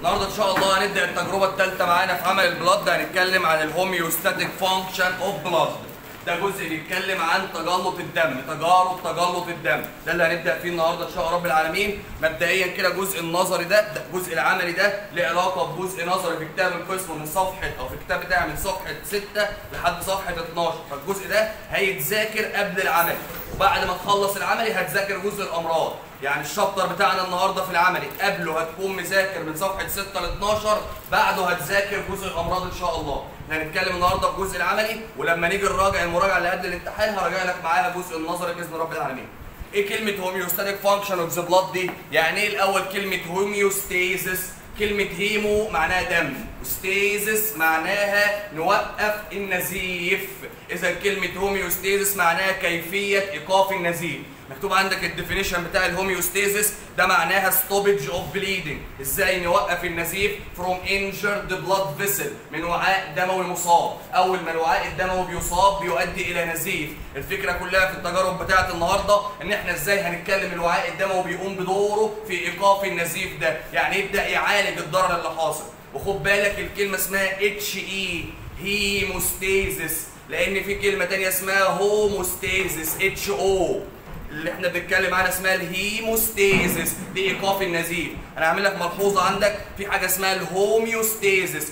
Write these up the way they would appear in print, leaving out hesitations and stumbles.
النهارده ان شاء الله هنبدا التجربه الثالثه معانا في عمل البلاد. هنتكلم عن الهوميوستاتيك فانكشن اوف بلاد. ده جزء بيتكلم عن تجلط الدم، تجارب تجلط الدم، ده اللي هنبدا فيه النهارده ان شاء الله رب العالمين. مبدئيا كده الجزء النظري ده الجزء العملي ده له علاقه بجزء نظري في كتاب القسم من صفحه او في الكتاب بتاعي من صفحه 6 لحد صفحه 12، فالجزء ده هيتذاكر قبل العملي، وبعد ما تخلص العملي هتذاكر جزء الامراض. يعني الشابتر بتاعنا النهارده في العملي قبله هتكون مذاكر من صفحه 6 ل 12، بعده هتذاكر جزء الامراض ان شاء الله. هنتكلم النهارده في الجزء العملي، ولما نيجي نراجع المراجعه اللي قبل الامتحان هراجع لك معاها الجزء النظري باذن رب العالمين. ايه كلمه هوميوستاتيك فانكشن اوف ذا بلاد دي؟ يعني ايه الاول كلمه هوميوستيزس؟ كلمه هيمو معناها دم، وستيزس معناها نوقف النزيف. اذا كلمه هوميوستيزس معناها كيفيه ايقاف النزيف. مكتوب عندك الديفينيشن بتاع الهوميوستيزس، ده معناها ستوبج اوف بليدنج، ازاي نوقف النزيف فروم انجرد بلاد فيسل، من وعاء دموي مصاب. اول ما الوعاء الدموي بيصاب بيؤدي الى نزيف. الفكره كلها في التجارب بتاعت النهارده ان احنا ازاي هنتكلم الوعاء الدموي بيقوم بدوره في ايقاف النزيف ده، يعني يبدا يعالج الضرر اللي حاصل. وخد بالك الكلمه اسمها HE هيموستيزس، لان في كلمه ثانيه اسمها هوموستيزس HO اللي احنا بنتكلم عنها اسمها الهيموستيزس، دي ايقاف النزيف. انا هعمل لك ملحوظه عندك في حاجه اسمها الهوميوستيزس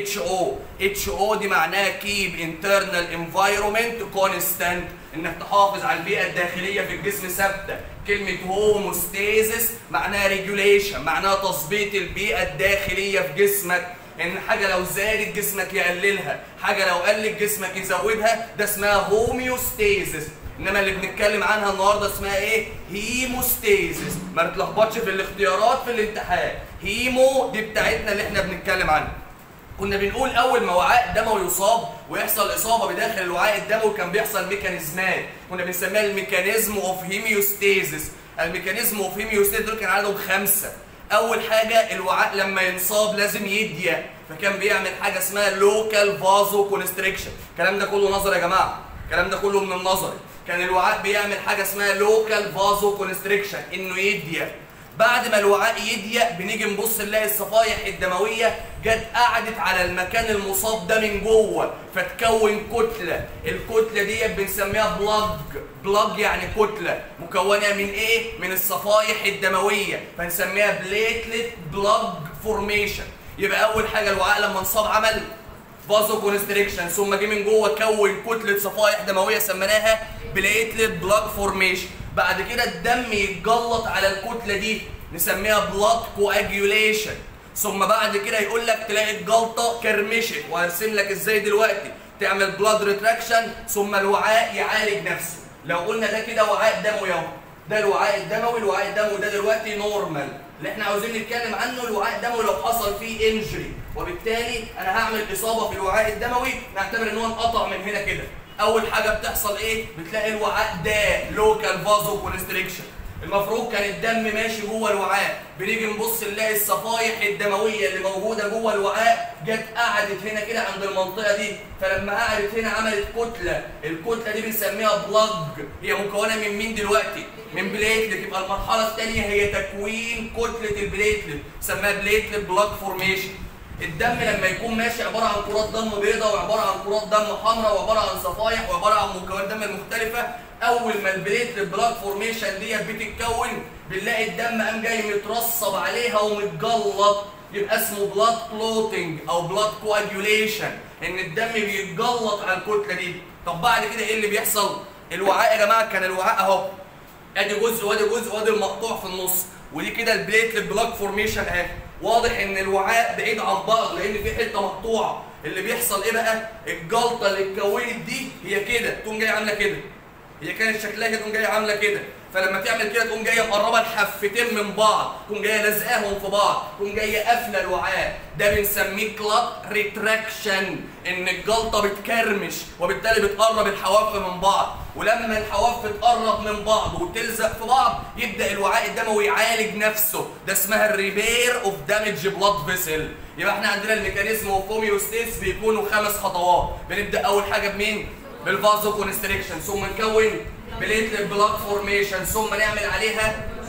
HO دي معناها كيب انترنال انفايرمنت كونستانت، انك تحافظ على البيئه الداخليه في الجسم ثابته. كلمه هوموستيزس معناها ريجوليشن، معناها تظبيط البيئه الداخليه في جسمك، ان حاجه لو زادت جسمك يقللها، حاجه لو قلت جسمك يزودها، ده اسمها هوميوستيزس. انما اللي بنتكلم عنها النهارده اسمها ايه؟ هيموستيزس. ما تتلخبطش في الاختيارات في الامتحان. هيمو دي بتاعتنا اللي احنا بنتكلم عنها. كنا بنقول اول ما وعاء دموي يصاب ويحصل اصابه بداخل الوعاء الدموي كان بيحصل ميكانيزمات، كنا بنسميها الميكانيزم اوف هيميوستيزس. الميكانيزم اوف هيميوستيزس دول كان عددهم 5. اول حاجه الوعاء لما ينصاب لازم يضيق، فكان بيعمل حاجه اسمها لوكال فازو كونستريكشن. الكلام ده كله نظري يا جماعه، الكلام ده كله من النظري. كان الوعاء بيعمل حاجه اسمها لوكال فازو كونستريكشن، انه يضيق. بعد ما الوعاء يضيق بنيجي نبص نلاقي الصفائح الدمويه جت قعدت على المكان المصاب ده من جوه، فتكون كتله. الكتله دي بنسميها بلاج يعني كتله مكونه من ايه؟ من الصفائح الدمويه، فنسميها بليتلت بلاج فورميشن. يبقى اول حاجه الوعاء لما انصاب عمل فازو كونستريكشن، ثم جه من جوه كون كتله صفائح دمويه سميناها بليتلت بلاج فورميشن. بعد كده الدم يتجلط على الكتله دي نسميها بلاد كواجيوليشن. ثم بعد كده يقول لك تلاقي الجلطه كرمشت، وهرسم لك ازاي دلوقتي تعمل بلاد ريتراكشن، ثم الوعاء يعالج نفسه. لو قلنا ده كده وعاء دموي اهو، ده الوعاء الدموي. الوعاء الدموي ده دلوقتي نورمال، اللي احنا عاوزين نتكلم عنه الوعاء الدموي لو حصل فيه انجري، وبالتالي انا هعمل اصابه في الوعاء الدموي نعتبر ان هو انقطع من هنا كده. اول حاجه بتحصل ايه؟ بتلاقي الوعاء ده لوكال فازو كونستريكشن. المفروض كان الدم ماشي جوه الوعاء، بنيجي نبص نلاقي الصفائح الدمويه اللي موجوده جوه الوعاء جت قعدت هنا كده عند المنطقه دي، فلما قعدت هنا عملت كتله. الكتله دي بنسميها بلاج. هي مكونه من مين دلوقتي؟ من بليتلت. يبقى المرحله الثانيه هي تكوين كتله البليتلت، سماها بليتلت بلاج فورميشن. الدم لما يكون ماشي عباره عن كرات دم بيضاء، وعباره عن كرات دم حمراء، وعباره عن صفائح، وعباره عن مكونات دم مختلفه. اول ما البليتلت بلاج فورميشن ديت بتتكون بنلاقي الدم قام جاي مترصب عليها ومتجلط، يبقى اسمه بلاد كلوتنج او بلاد كواجيوليشن، ان الدم بيتجلط على الكتله دي. طب بعد كده ايه اللي بيحصل؟ الوعاء يا جماعه كان الوعاء اهو، ادي جزء وادي جزء وادي المقطوع في النص، ودي كده البليتلت بلاج فورميشن اهي. واضح ان الوعاء بعيد عن بعض لان في حته مقطوعه. اللي بيحصل ايه بقى؟ الجلطه اللي اتكونت دي هي كده تقوم جايه عامله كده، هي كانت شكلها كده تقوم جايه عامله كده، فلما تعمل كده تقوم جايه مقربه الحفتين من بعض، تقوم جايه لازقاهم في بعض، تقوم جايه قافله الوعاء. ده بنسميه كلات ريتراكشن، ان الجلطه بتكرمش وبالتالي بتقرب الحواف من بعض، ولما الحواف بتقرب من بعض وتلزق في بعض يبدا الوعاء الدموي يعالج نفسه. ده اسمها الريبير اوف دامج بلاد فيسل. يبقى احنا عندنا الميكانيزم اوف هوميوستيز بيكونوا 5 خطوات. بنبدا اول حاجه بمين؟ بالفازو كونستريكشن، ثم نكون بليتلت بلاج فورميشن، ثم نعمل عليها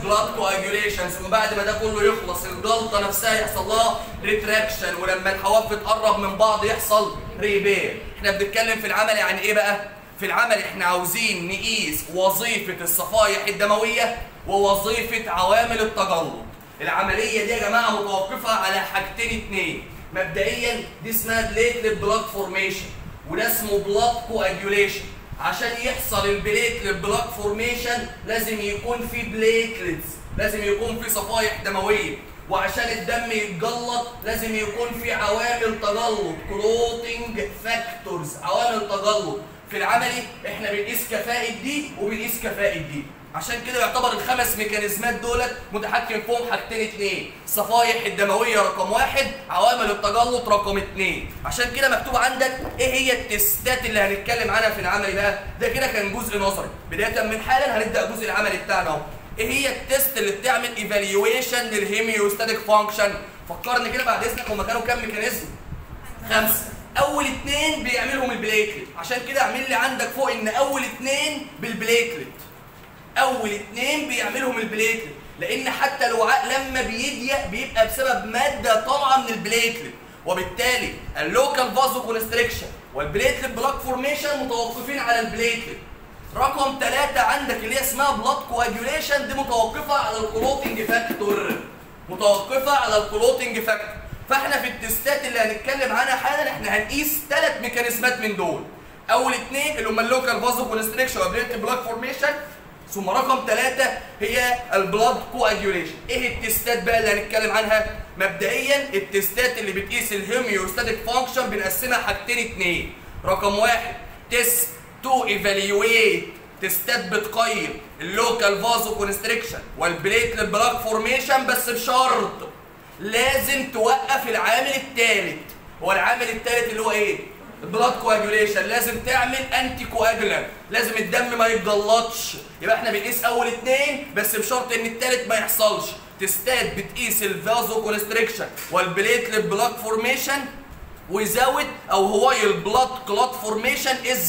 بلاد كواجوليشن، ثم بعد ما ده كله يخلص الجلطه نفسها يحصل لها ريتراكشن، ولما الحواف بتقرب من بعض يحصل ريبير. احنا بنتكلم في العمل يعني ايه بقى؟ في العمل احنا عاوزين نقيس وظيفه الصفائح الدمويه ووظيفه عوامل التجلط. العمليه دي يا جماعه متوقفه على حاجتين اتنين. مبدئيا دي اسمها بليتلت بلاد فورميشن، وده اسمه بلاد كواجوليشن. عشان يحصل البليتلت بلاد فورميشن لازم يكون في بليتلتس، لازم يكون في صفائح دمويه، وعشان الدم يتجلط لازم يكون في عوامل تجلط، كلوتنج فاكتورز، عوامل تجلط. في العملي احنا بنقيس كفاءة دي وبنقيس كفاءة دي. عشان كده يعتبر الخمس ميكانيزمات دولت متحكم فيهم حاجتين اتنين، صفائح الدمويه رقم واحد، عوامل التجلط رقم اتنين. عشان كده مكتوب عندك ايه هي التستات اللي هنتكلم عنها في العملي بقى. ده كده كان جزء نظري، بدايه من حالا هنبدا الجزء العملي بتاعنا اهو. ايه هي التست اللي بتعمل ايفالويشن للهيميوستاتيك فانكشن؟ فكرني كده بعد اذنك، هما كانوا كام ميكانيزم؟ 5. اول 2 بيعملهم البليتلت، عشان كده اعمل لي عندك فوق ان اول 2 بالبليتلت. اول 2 بيعملهم البليتلت، لان حتى الوعاء لما بيضيق بيبقى بسبب ماده طالعه من البليتلت، وبالتالي اللوكال فازو كونستريكشن والبليتلت بلاك فورميشن متوقفين على البليتلت. رقم 3 عندك اللي هي اسمها بلاد كواجوليشن، دي متوقفه على الكلوتنج فاكتور، متوقفه على الكلوتنج فاكتور. فاحنا في التستات اللي هنتكلم عنها حالا احنا هنقيس 3 ميكانيزمات من دول. اول 2 اللي هم اللوكال فازو كونستريكشن والبليتلت بلاك فورميشن، ثم رقم 3 هي البلاد كواجوليشن. ايه التستات بقى اللي هنتكلم عنها؟ مبدئيا التستات اللي بتقيس الهيميوستاتيك فانكشن بنقسمها حاجتين اتنين. رقم 1 تيست تو ايفالويت، تستات بتقيم اللوكال فازو كونستريكشن والبليتلت بلاك فورميشن، بس بشرط لازم توقف العامل الثالث. هو العامل الثالث اللي هو ايه؟ البلاد كواجوليشن. لازم تعمل انتي كواجولانت، لازم الدم ما يتجلطش. يبقى احنا بنقيس اول 2 بس بشرط ان الثالث ما يحصلش. تستات بتقيس الفازو كونستريكشن والبليتلت بلاك فورميشن وزاوت او هواي البلاد كلوت فورميشن از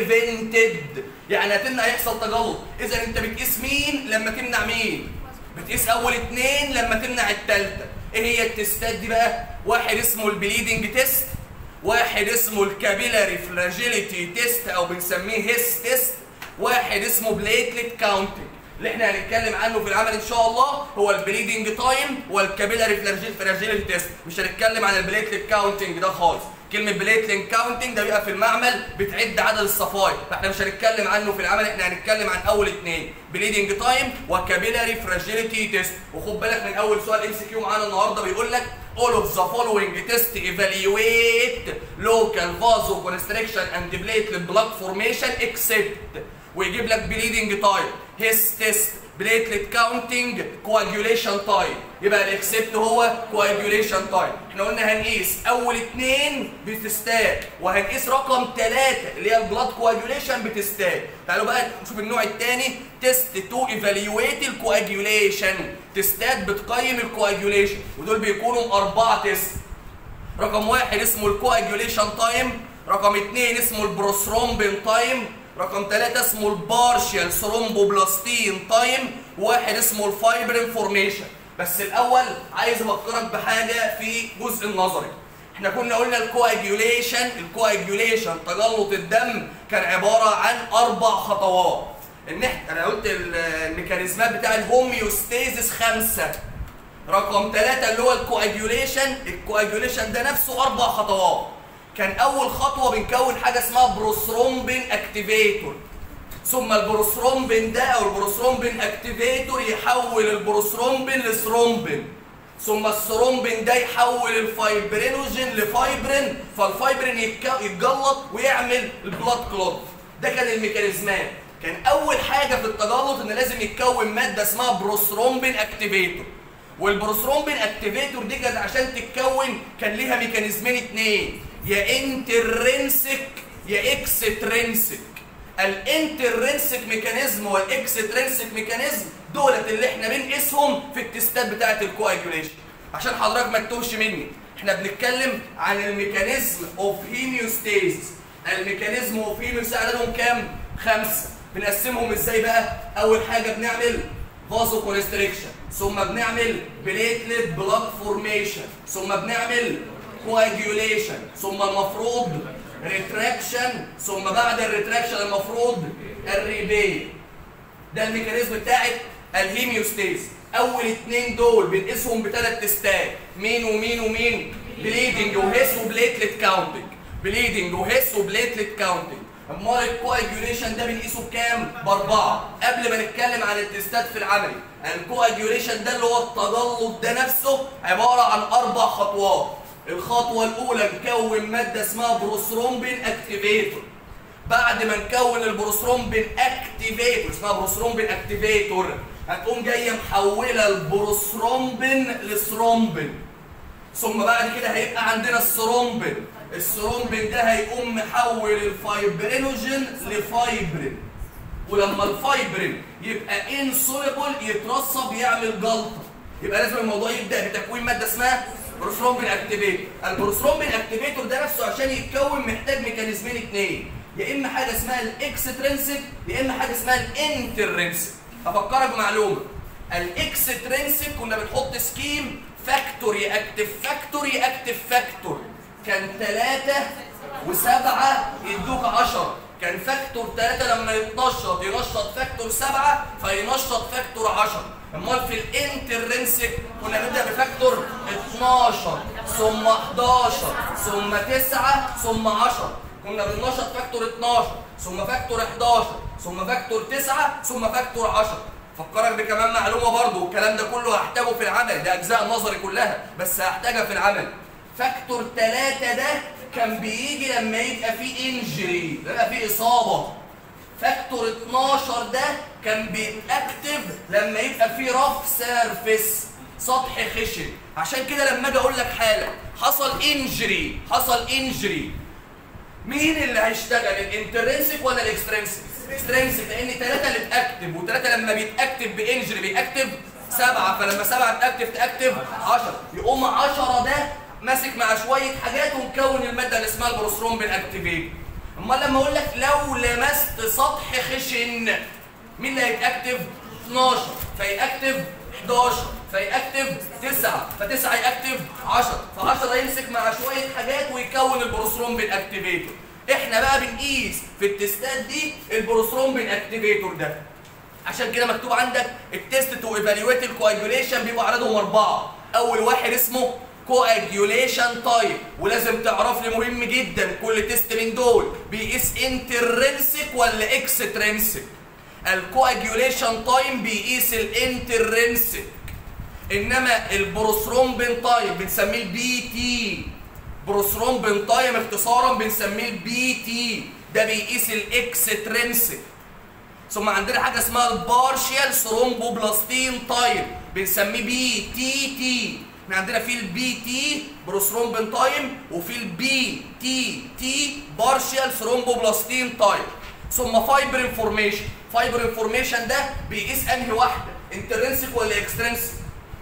بريفنتد، يعني هتمنع يحصل تجلط. اذا انت بتقيس مين لما تمنع مين؟ بتقيس اول 2 لما تمنع الثالثه. ايه هي التستات دي بقى؟ واحد اسمه البليدنج تيست، واحد اسمه الكابيلاري فلاجيليتي تيست او بنسميه هيس تيست، واحد اسمه بليتلت كاونتنج. اللي احنا هنتكلم عنه في العمل ان شاء الله هو البليدنج تايم والكابيلاري فلاجيليتي تيست، مش هنتكلم عن البليتلت كاونتنج ده خالص. كلمه بليتلت كاونتنج ده بيبقى في المعمل بتعد عدد الصفائح، فاحنا مش هنتكلم عنه في العمل، احنا هنتكلم عن اول 2 بليدنج تايم وكابيلاري فلاجيليتي تيست. وخد بالك من اول سؤال ام سي كيو معانا النهارده بيقول لك all of the following test evaluate local vasoconstriction and platelet blood formation except، ويجيب لك bleeding time، his test، platelet counting، coagulation time. يبقى الاكسبت هو coagulation time. احنا قلنا هنقيس اول 2 بتستات، وهنقيس رقم 3 اللي هي البلاد كواجوليشن بتستات. تعالوا بقى نشوف النوع الثاني، تيست تو ايفالويت الكواجوليشن، تستات بتقيم الكواجوليشن، ودول بيكونوا 4 تيست. رقم 1 اسمه الكواجوليشن تايم، رقم 2 اسمه البروثرومبين تايم، رقم 3 اسمه البارشال ثرومبوبلاستين تايم، وواحد اسمه الفايبرين فورميشن. بس الاول عايز افكرك بحاجه في جزء النظري. احنا كنا قلنا الكواجوليشن تجلط الدم كان عباره عن 4 خطوات. انا قلت الميكانيزمات بتاع الهوميوستاسيس 5. رقم 3 اللي هو الكواجوليشن ده نفسه 4 خطوات. كان اول خطوه بنكون حاجه اسمها بروثرومبين اكتيفيتور، ثم البروثرومبين ده او البروثرومبين اكتيفيتور يحول البروثرومبين لثرومبين، ثم الثرومبين ده يحول الفايبرينوجين لفايبرين، فالفايبرين يتجلط ويعمل البلاد كلوت. ده كان الميكانيزمات. كان اول حاجه في التجلط ان لازم يتكون ماده اسمها بروثرومبين اكتيفيتور، والبروثرومبين اكتيفيتور دي كانت عشان تتكون كان ليها ميكانيزمين 2، يا انترنسك يا اكسترنسك. الانترنسك ميكانيزم والاكسترنسك ميكانيزم دولت اللي احنا بنقيسهم في التستات بتاعه الكواجوليشن. عشان حضرتك ما تتوهش مني، احنا بنتكلم عن الميكانيزم اوف هيميوستاسيس. الميكانيزم اوف هيميوستاسيس عددهم كام؟ 5. بنقسمهم ازاي بقى؟ اول حاجه بنعمل فازو كونستريكشن، ثم بنعمل بليتلت بلاك فورميشن، ثم بنعمل كواجيوليشن، ثم المفروض ريتراكشن، ثم بعد الريتراكشن المفروض الريبير. ده الميكانيزم بتاعت الهيميوستيز. اول اتنين دول بنقيسهم بثلاث تستات، مين ومين ومين؟ بليدنج وهيس وبليتلت كاونتنج، بليدنج وهيس وبليتلت كاونتنج. امال الكواجيوليشن ده بنقيسه بكام؟ باربعه. قبل ما نتكلم عن التستات في العملي، الكواجيوليشن ده اللي هو التجلط ده نفسه عباره عن اربع خطوات. الخطوه الاولى نكون ماده اسمها بروثرومبين اكتيفيتور. بعد ما نكون البروثرومبين اكتيفيتور، اسمها بروثرومبين اكتيفيتور، هتقوم جايه محوله البروثرومبين لثرومبين. ثم بعد كده هيبقى عندنا الثرومبين. الثرومبين ده هيقوم محول الفايبرينوجين لفايبرين. ولما الفايبرين يبقى انسوليبل يترسب يعمل جلطه. يبقى لازم الموضوع يبدا بتكوين ماده اسمها بروثرومبين اكتيفيتور. البروثرومبين اكتيفيتور ده نفسه عشان يتكون محتاج ميكانيزمين اتنين، يا اما حاجه اسمها الاكسترنسك يا اما حاجه اسمها الانترنسك. افكرك بمعلومه، الاكسترنسك كنا بنحط سكيم فاكتور ياكتف فاكتور ياكتف فاكتور، كان 3 و7 يدوك 10. كان فاكتور 3 لما يتنشط ينشط فاكتور 7 فينشط فاكتور 10. امال في الانترنسك كنا نبدا بفاكتور 12 ثم 11 ثم 9 ثم 10. كنا بننشط فاكتور 12 ثم فاكتور 11 ثم فاكتور 9 ثم فاكتور 10. فكرك بكمان معلومه برضو، الكلام ده كله هحتاجه في العمل، ده اجزاء نظري كلها بس هحتاجها في العمل. فاكتور 3 ده كان بيجي لما يبقى فيه انجري، يبقى فيه اصابه. فاكتور 12 ده كان بيتاكتف لما يبقى فيه رف سيرفيس، سطح خشن. عشان كده لما اجي اقول لك حاله حصل انجري، مين اللي هيشتغل؟ الانترنسك ولا الاكسترنسك؟ اكسترنسك، لان 3 اللي اتاكتف، و3 لما بيتاكتف بانجري بيأكتف 7، فلما 7 تأكتف 10. يقوم 10 ده ماسك مع شويه حاجات ونكون الماده اللي اسمها البروثرومبين اكتيفيتور. امال لما اقول لك لو لمست سطح خشن، مين اللي هيتاكتف؟ 12 فيأكتف 11 فيأكتف 9 ف9 يأكتف 10 ف10 يمسك مع شويه حاجات ويكون البروثرومبين اكتيفيتور. احنا بقى بنقيس في التستات دي البروثرومبين اكتيفيتور ده. عشان كده مكتوب عندك التست تو ايفالويت الكواجيوليشن بيبقوا عددهم 4. اول واحد اسمه كواجيوليشن تايب، ولازم تعرف لي مهم جدا كل تيست من دول بيقيس انترنسك ولا اكسترنسك. الكواجيوليشن تايم بيقيس الانترنسك، انما البروثرومبين تايم بنسميه البي تي. بروثرومبين تايم اختصارا بنسميه البي تي، ده بيقيس الاكسترنسك. ثم عندنا حاجه اسمها البارشيال ثرومبوبلاستين تايم بنسميه بي تي تي. احنا عندنا في البي تي بروثرومبين تايم وفي البي تي تي بارشيال ثرومبوبلاستين تايم. ثم فايبرين فورميشن. فايبرين فورميشن ده بيقيس انهي واحده؟ انترنسك ولا اكسترنسك؟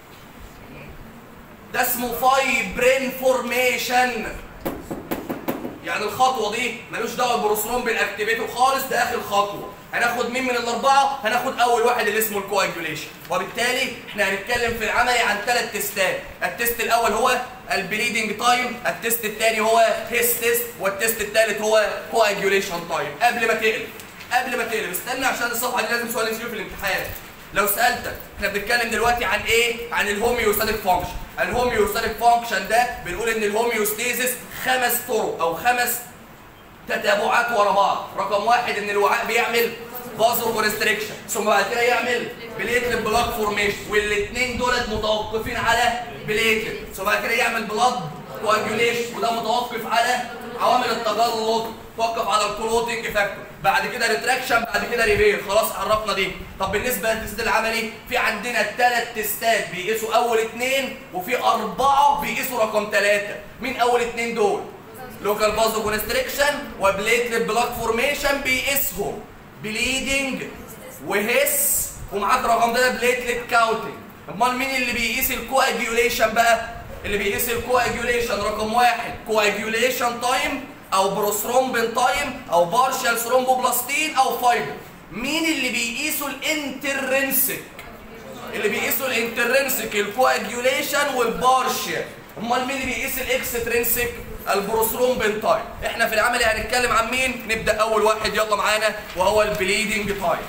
ده اسمه فايبرين فورميشن. يعني الخطوه دي ملوش دعوه بالبروثرومبين اكتيفيتور خالص، ده اخر خطوه. هناخد مين من الاربعه؟ هناخد اول واحد اللي اسمه الكواجيوليشن. وبالتالي احنا هنتكلم في العملي عن 3 تستات. التست الاول هو البليدنج تايم، التست الثاني هو هيس تيست، والتست الثالث هو كواجيوليشن تايم. قبل ما تقلب استنى عشان الصفحه دي لازم سؤال نسيبه في الامتحان. لو سالتك احنا بنتكلم دلوقتي عن ايه؟ عن الهوميوستاتيك فانكشن. الهوميوستاتيك فانكشن ده بنقول ان الهوميوستيزيس 5 طرق او 5 تتابعات ورا بعض. رقم 1 ان الوعاء بيعمل فازو كونستريكشن، ثم بعد كده يعمل بليتلت بلاك فورميشن، والاثنين دولت متوقفين على بليتلت، ثم بعد كده يعمل بلاد كواجيوليشن وده متوقف على عوامل التجلط، متوقف على الكلوتنج فاكتور. بعد كده ريتراكشن، بعد كده ريبير. خلاص عرفنا دي. طب بالنسبه للتست العملي في عندنا 3 تستات بيقيسوا اول 2، وفي 4 بيقيسوا رقم 3. مين اول 2 دول؟ لوكال فازو كونستريكشن وبليتلت بلاك فورميشن بيقيسهم بليدنج وهيس، ومعاك رقم ده بليتلت كاونتنج. امال مين اللي بيقيس الكواجيوليشن بقى؟ اللي بيقيس الكواجيوليشن رقم 1 كواجيوليشن تايم او بروثرومبين تايم او بارشال ثرومبوبلاستين او فايبر. مين اللي بيقيسوا الانترنسك؟ اللي بيقيسوا الانترنسك الكواجيوليشن والبارشيال. امال مين اللي بيقيس الاكسترنسك؟ البروثرومبين تايم. احنا في العملي هنتكلم عن مين؟ نبدا اول واحد يلا معانا وهو البليدنج تايم.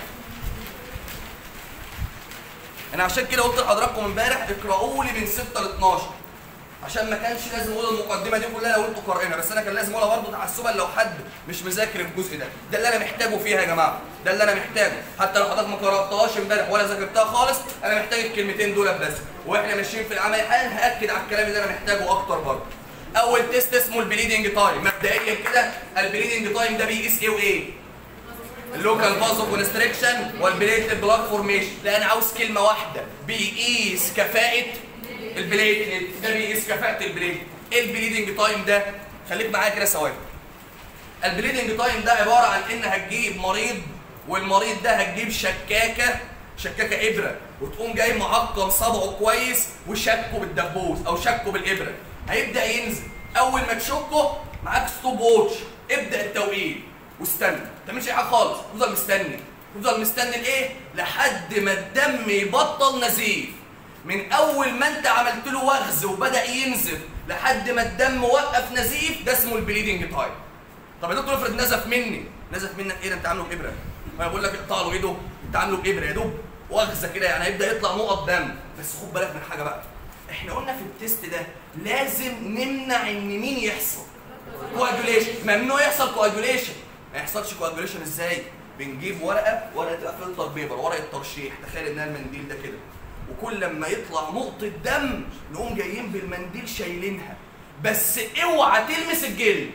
انا عشان كده قلت لحضراتكم امبارح اقراوا لي من 6 ل 12 عشان ما كانش لازم اقول المقدمه دي كلها لو انتوا قارئينها، بس انا كان لازم اقولها برضه تعسبا لو حد مش مذاكر الجزء ده. ده اللي انا محتاجه فيها يا جماعه، ده اللي انا محتاجه، حتى لو حضرتك ما قراتهاش امبارح ولا ذاكرتها خالص، انا محتاج الكلمتين دول بس، واحنا ماشيين في العمل حالا هاكد على الكلام اللي انا محتاجه اكتر برضه. اول تيست اسمه البليدنج تايم. مبدئيا كده البليدنج تايم ده بيقيس ايه وايه؟ اللوكال فازو كونستريكشن والبليتلت بلاك فورميشن. لا انا عاوز كلمه واحده، بيقيس كفاءه البليتلت. ده بيقيس كفاءه البليتلت. ايه البليدنج تايم ده؟ خليك معايا كده ثواني. البليدنج تايم ده عباره عن ان هتجيب مريض، والمريض ده هتجيب شكاكه ابره، وتقوم جاي معقم صبعه كويس وشكه بالدبوس او شكه بالابره. هيبدا ينزل. اول ما تشكه معاك ستوب ووتش، ابدا التوقيت واستنى، ما تعملش اي حاجه خالص، تفضل مستني. تفضل مستني لايه؟ لحد ما الدم يبطل نزيف. من اول ما انت عملت له وغز وبدا ينزف لحد ما الدم وقف نزيف، ده اسمه البليدنج تايم. طب يا دكتور افرض نزف مني، نزف منك ايه؟ ده انت عامله بابره. ما بقول لك اقطع له ايده، انت عامله بابره يا دوب وغزه كده، يعني هيبدا يطلع نقط دم. بس خد بالك من حاجه بقى، احنا قلنا في التيست ده لازم نمنع ان مين يحصل؟ كواجوليشن. ممنوع يحصل كواجوليشن. ما يحصلش كواجوليشن ازاي؟ بنجيب ورقه تبقى فلتر بيبر، ورقه ترشيح، تخيل انها المنديل ده كده، وكل لما يطلع نقطه دم نقوم جايين بالمنديل شايلينها، بس اوعى تلمس الجلد.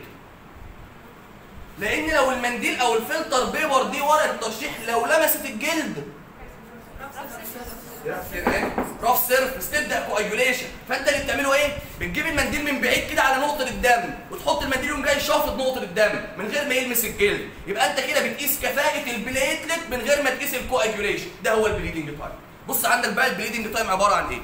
لان لو المنديل او الفلتر بيبر دي ورقه ترشيح لو لمست الجلد رف سيرفس تبدا كواجوليشن. فانت اللي بتعمله ايه؟ بتجيب المنديل من بعيد كده على نقطه الدم وتحط المنديل يقوم جاي شافط نقطه الدم من غير ما يلمس الجلد. يبقى انت كده بتقيس كفاءه البليتلت من غير ما تقيس الكواجوليشن. ده هو البليدنج تايم. بص عندك بقى البليدنج تايم عباره عن ايه؟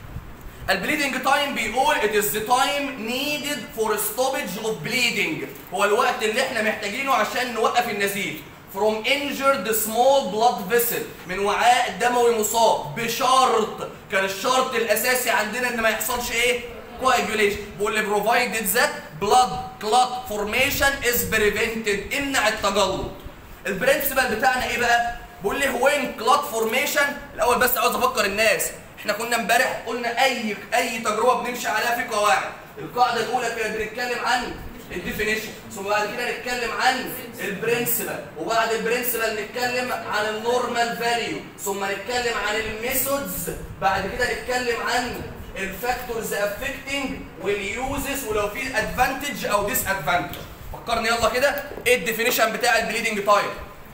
البليدنج تايم بيقول it is the time needed for stoppage of bleeding. هو الوقت اللي احنا محتاجينه عشان نوقف النزيف. from injured small blood vessel، من وعاء دموي مصاب، بشرط، كان الشرط الاساسي عندنا ان ما يحصلش ايه؟ coagulation. بيقول لي provided that blood clot formation is prevented، امنع التجلط. البرنسبل بتاعنا ايه بقى؟ بيقول لي when clot formation. الاول بس عاوز افكر الناس، احنا كنا امبارح قلنا اي تجربه بنمشي عليها في قواعد. القاعده الاولى كانت بنتكلم عن الديفينيشن، ثم بعد كده نتكلم عن البرنسبل، وبعد البرنسبل نتكلم عن النورمال فاليو، ثم نتكلم عن الميثودز، بعد كده نتكلم عن الفاكتورز افكتنج واليوزز ولو في ادفانتج او ديس ادفانتج. فكرني يلا كده، ايه الديفينيشن بتاع البليدنج تايم؟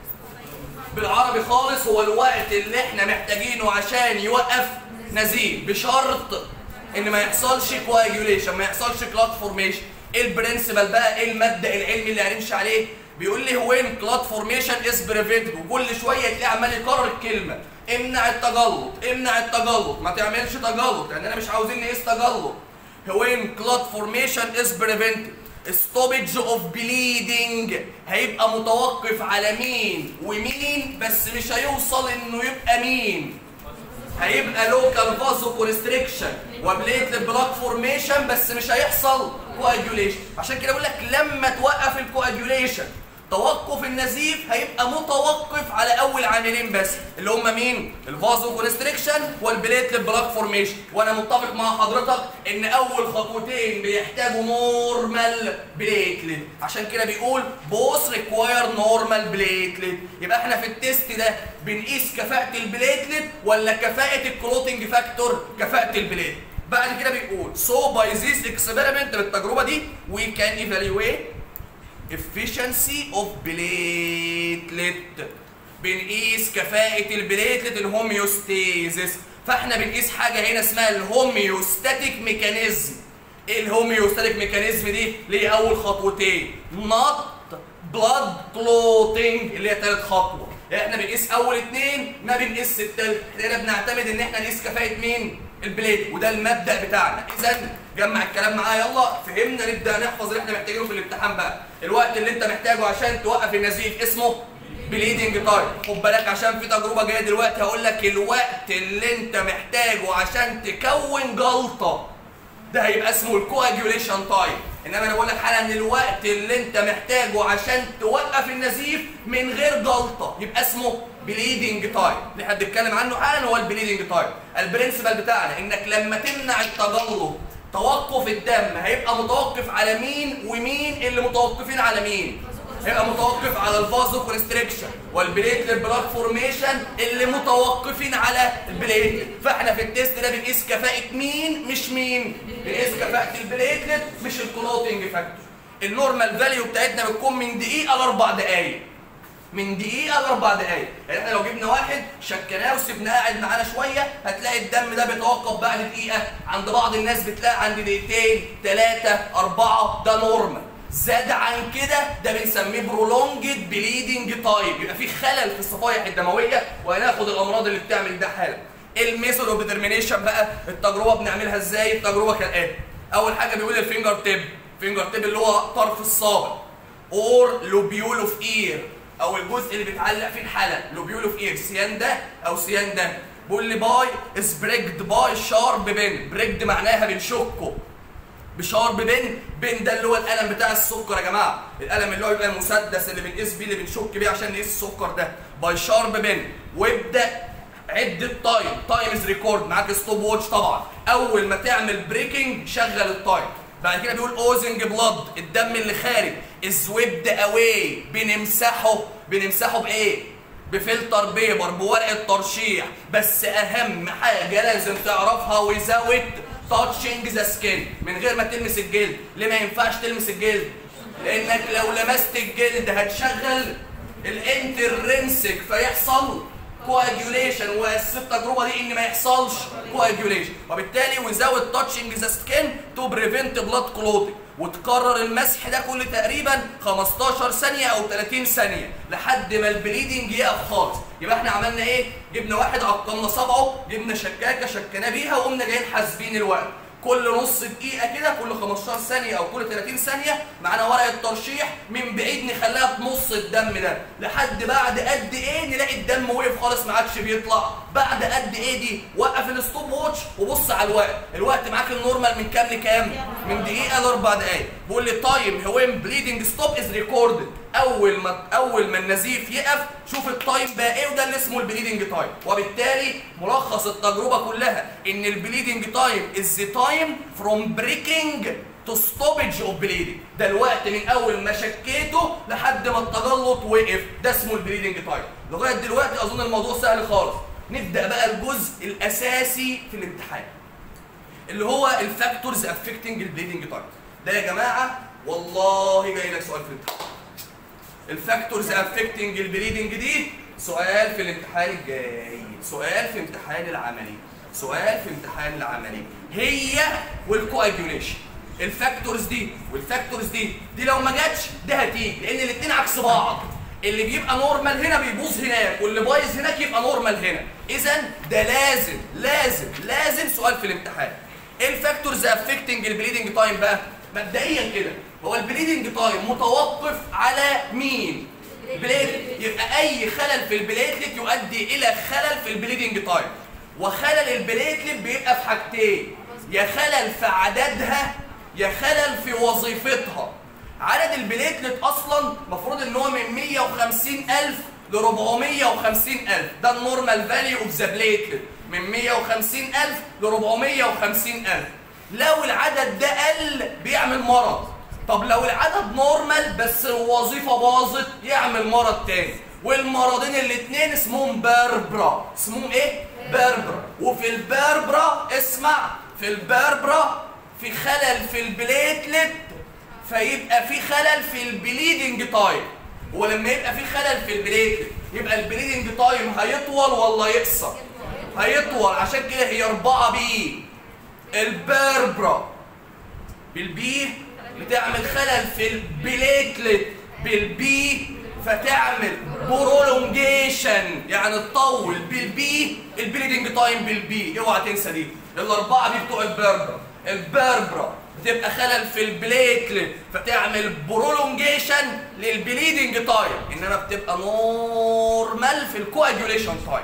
بالعربي خالص هو الوقت اللي احنا محتاجينه عشان يوقف نزيف بشرط ان ما يحصلش كواجوليشن، ما يحصلش كلات فورميشن. ايه البرنسبل بقى؟ ايه المبدا العلمي اللي هنمشي عليه؟ بيقول لي وين كلات فورميشن از بريفنتد، وكل شويه تلاقيه عمال يكرر الكلمه امنع التجلط، امنع التجلط، ما تعملش تجلط، لان انا مش عاوزين نقيس تجلط. وين كلات فورميشن از بريفنتد stoppage of bleeding هيبقى متوقف على مين ومين، بس مش هيوصل انه يبقى مين. هيبقى لوكال فازو كونستريكشن وبليتلت بلاك فورميشن، بس مش هيحصل كواجوليشن. عشان كده بقول لك لما توقف الكواجوليشن توقف النزيف هيبقى متوقف على اول عاملين بس، اللي هم مين؟ الفازو كونستريكشن والبليتلت بلاك فورميشن. وانا متفق مع حضرتك ان اول خطوتين بيحتاجوا نورمال بليتلت، عشان كده بيقول بوث ريكواير نورمال بليتلت. يبقى احنا في التيست ده بنقيس كفاءة البليتلت ولا كفاءة الكلوتنج فاكتور؟ كفاءة البليتلت. بعد كده بيقول سو باي ذيس اكسبيرمنت، بالتجربه دي وي كان ايفالويت efficiency of platelet، بنقيس كفاءة البليتلت الهوميوستيزيس. فاحنا بنقيس حاجة هنا اسمها الهوميوستاتيك ميكانيزم. ايه الهوميوستاتيك ميكانيزم دي؟ ليه اول خطوتين not blood clotting اللي هي تالت خطوة. احنا بنقيس اول اتنين ما بنقيس التالت، احنا هنا بنعتمد ان احنا نقيس كفاءة مين؟ البليت، وده المبدأ بتاعنا. اذا جمع الكلام معايا يلا، فهمنا، نبدأ نحفظ اللي احنا محتاجينه في الامتحان بقى. الوقت اللي انت محتاجه عشان توقف النزيف اسمه بليدنج تايم. خد بالك عشان في تجربه جايه دلوقتي هقول لك الوقت اللي انت محتاجه عشان تكون جلطه ده هيبقى اسمه الكواجيوليشن تايم. انما انا بقول لك حالا ان الوقت اللي انت محتاجه عشان توقف النزيف من غير جلطه يبقى اسمه بليدنج تايم. اللي احنا بنتكلم عنه حالا هو البليدنج تايم. البرنسبل بتاعنا انك لما تمنع التجلط توقف الدم هيبقى متوقف على مين ومين اللي متوقفين على مين؟ هيبقى متوقف على الفازو كونستريكشن والبليتلت بلاد فورميشن اللي متوقفين على البليتلت. فاحنا في التيست ده بنقيس كفاءة مين مش مين؟ بنقيس كفاءة البليتلت مش الكلوتنج فاكتور. النورمال فاليو بتاعتنا بتكون من دقيقة ل4 دقايق. من دقيقة ل4 دقايق، يعني احنا لو جبنا واحد شكناه وسيبناه قاعد معانا شوية هتلاقي الدم ده بيتوقف بعد دقيقة، عند بعض الناس بتلاقي عند دقيقتين 3 4 ده نورمال. زاد عن كده ده بنسميه برولونجد بليدنج تايم، يبقى في خلل في الصفائح الدمويه وهناخد الامراض اللي بتعمل ده حالا. الميثود اوف ديترمينيشن بقى التجربه بنعملها ازاي؟ التجربه كالاتي. اول حاجه بيقول الفينجر تيب، فينجر تيب اللي هو طرف الصابع، اور لوبيول اوف اير او الجزء اللي بيتعلق فيه الحلق، لوبيول اوف اير سيان ده او سيان ده. بيقول لي باي از بريكد باي شارب بين، بريكد معناها بنشكه بشارب بن، بن ده اللي هو القلم بتاع السكر يا جماعه، القلم اللي هو يبقى المسدس اللي بنقيس بيه اللي بنشك بيه عشان نقيس السكر ده، باي شارب بن. وابدا عد التايم، تايم از ريكورد، معاك ستوب واتش طبعا، اول ما تعمل بريكنج شغل التايم. بعد كده بيقول اوزنج بلاد، الدم اللي خارج، از ويبد اواي، بنمسحه بايه؟ بفلتر بيبر، بورقه ترشيح. بس اهم حاجه لازم تعرفها وزاوت تاتشنج ذا سكين، من غير ما تلمس الجلد. ليه ما ينفعش تلمس الجلد؟ لانك لو لمست الجلد هتشغل الانترنسك فيحصل كواجيوليشن، واساس التجربه دي ان ما يحصلش كواجيوليشن، وبالتالي وزاوت تاتشنج ذا سكين تو بريفنت بلاد كلوتنج. وتكرر المسح ده كل تقريبا 15 ثانيه او 30 ثانيه لحد ما البليدنج يقف خالص. يبقى احنا عملنا ايه؟ جبنا واحد عقمنا صبعه، جبنا شكاكه شكناه بيها وقمنا جايين حاسبين الوقت. كل نص دقيقه كده، كل 15 ثانيه او كل 30 ثانيه معانا ورقه ترشيح من بعيد نخليها بنص الدم ده، لحد بعد قد ايه نلاقي الدم وقف خالص ما عادش بيطلع. بعد قد ايه دي؟ وقف الستوب واتش وبص على الوقت، الوقت معاك النورمال من كام لكام؟ من دقيقه ل4 دقائق. بيقول لي تايم وين بليدنج ستوب از ريكوردد، اول ما النزيف يقف شوف التايم بقى ايه، وده اللي اسمه البليدنج تايم. وبالتالي ملخص التجربه كلها ان البليدنج تايم از تايم فروم بريكنج تو ستوبج اوف بليدنج، ده الوقت من اول ما شكيته لحد ما التجلط وقف، ده اسمه البليدنج تايم. لغايه دلوقتي اظن الموضوع سهل خالص. نبدا بقى الجزء الاساسي في الامتحان اللي هو الفاكتورز افكتنج البليدنج تايم. ده يا جماعه والله جاي لك سؤال في الامتحان. الفاكتورز افكتنج البليدنج دي سؤال في الامتحان الجاي، سؤال في امتحان العملي، سؤال في امتحان العملي، هي والكواجيوليشن. الفاكتورز دي والفاكتورز دي لو ما جاتش ده هتيجي، لان الاثنين عكس بعض. اللي بيبقى نورمال هنا بيبوظ هناك، واللي بايظ هناك يبقى نورمال هنا. اذا ده لازم لازم لازم سؤال في الامتحان. ايه الفاكتورز افكتنج البليدنج تايم بقى؟ مبدئيا كده هو البليدنج تايم متوقف على مين؟ بليتلت. يبقى اي خلل في البليتلت يؤدي الى خلل في البليدنج تايم. وخلل البليتلت بيبقى في حاجتين، يا خلل في عددها يا خلل في وظيفتها. عدد البليتلت اصلا المفروض ان هو من 150,000 ل 450,000، ده النورمال فاليو اوف ذا بليتلت، من 150,000 ل 450,000. لو العدد ده قل بيعمل مرض. طب لو العدد نورمال بس الوظيفه باظت يعمل مرض تاني. والمرضين الاثنين اسمهم باربرا. اسمهم ايه؟ باربرا. وفي الباربرا اسمع، في الباربرا في خلل في البليتلت فيبقى في خلل في البليدنج تايم. ولما يبقى في خلل في البليتلت يبقى البليدنج تايم هيطول ولا يقصر؟ هيطول. عشان كده هي 4 بي. الباربرا بالبي بتعمل خلل في البليتلت بالبي فتعمل برولونجيشن، يعني تطول بالبي البليدنج تايم بالبي. اوعى تنسى دي. ال4 بي بتوع الباربرا. الباربرا بتبقى خلل في البليتلت فتعمل برولونجيشن للبليدنج تايم، انما بتبقى نورمال في الكواجوليشن تايم.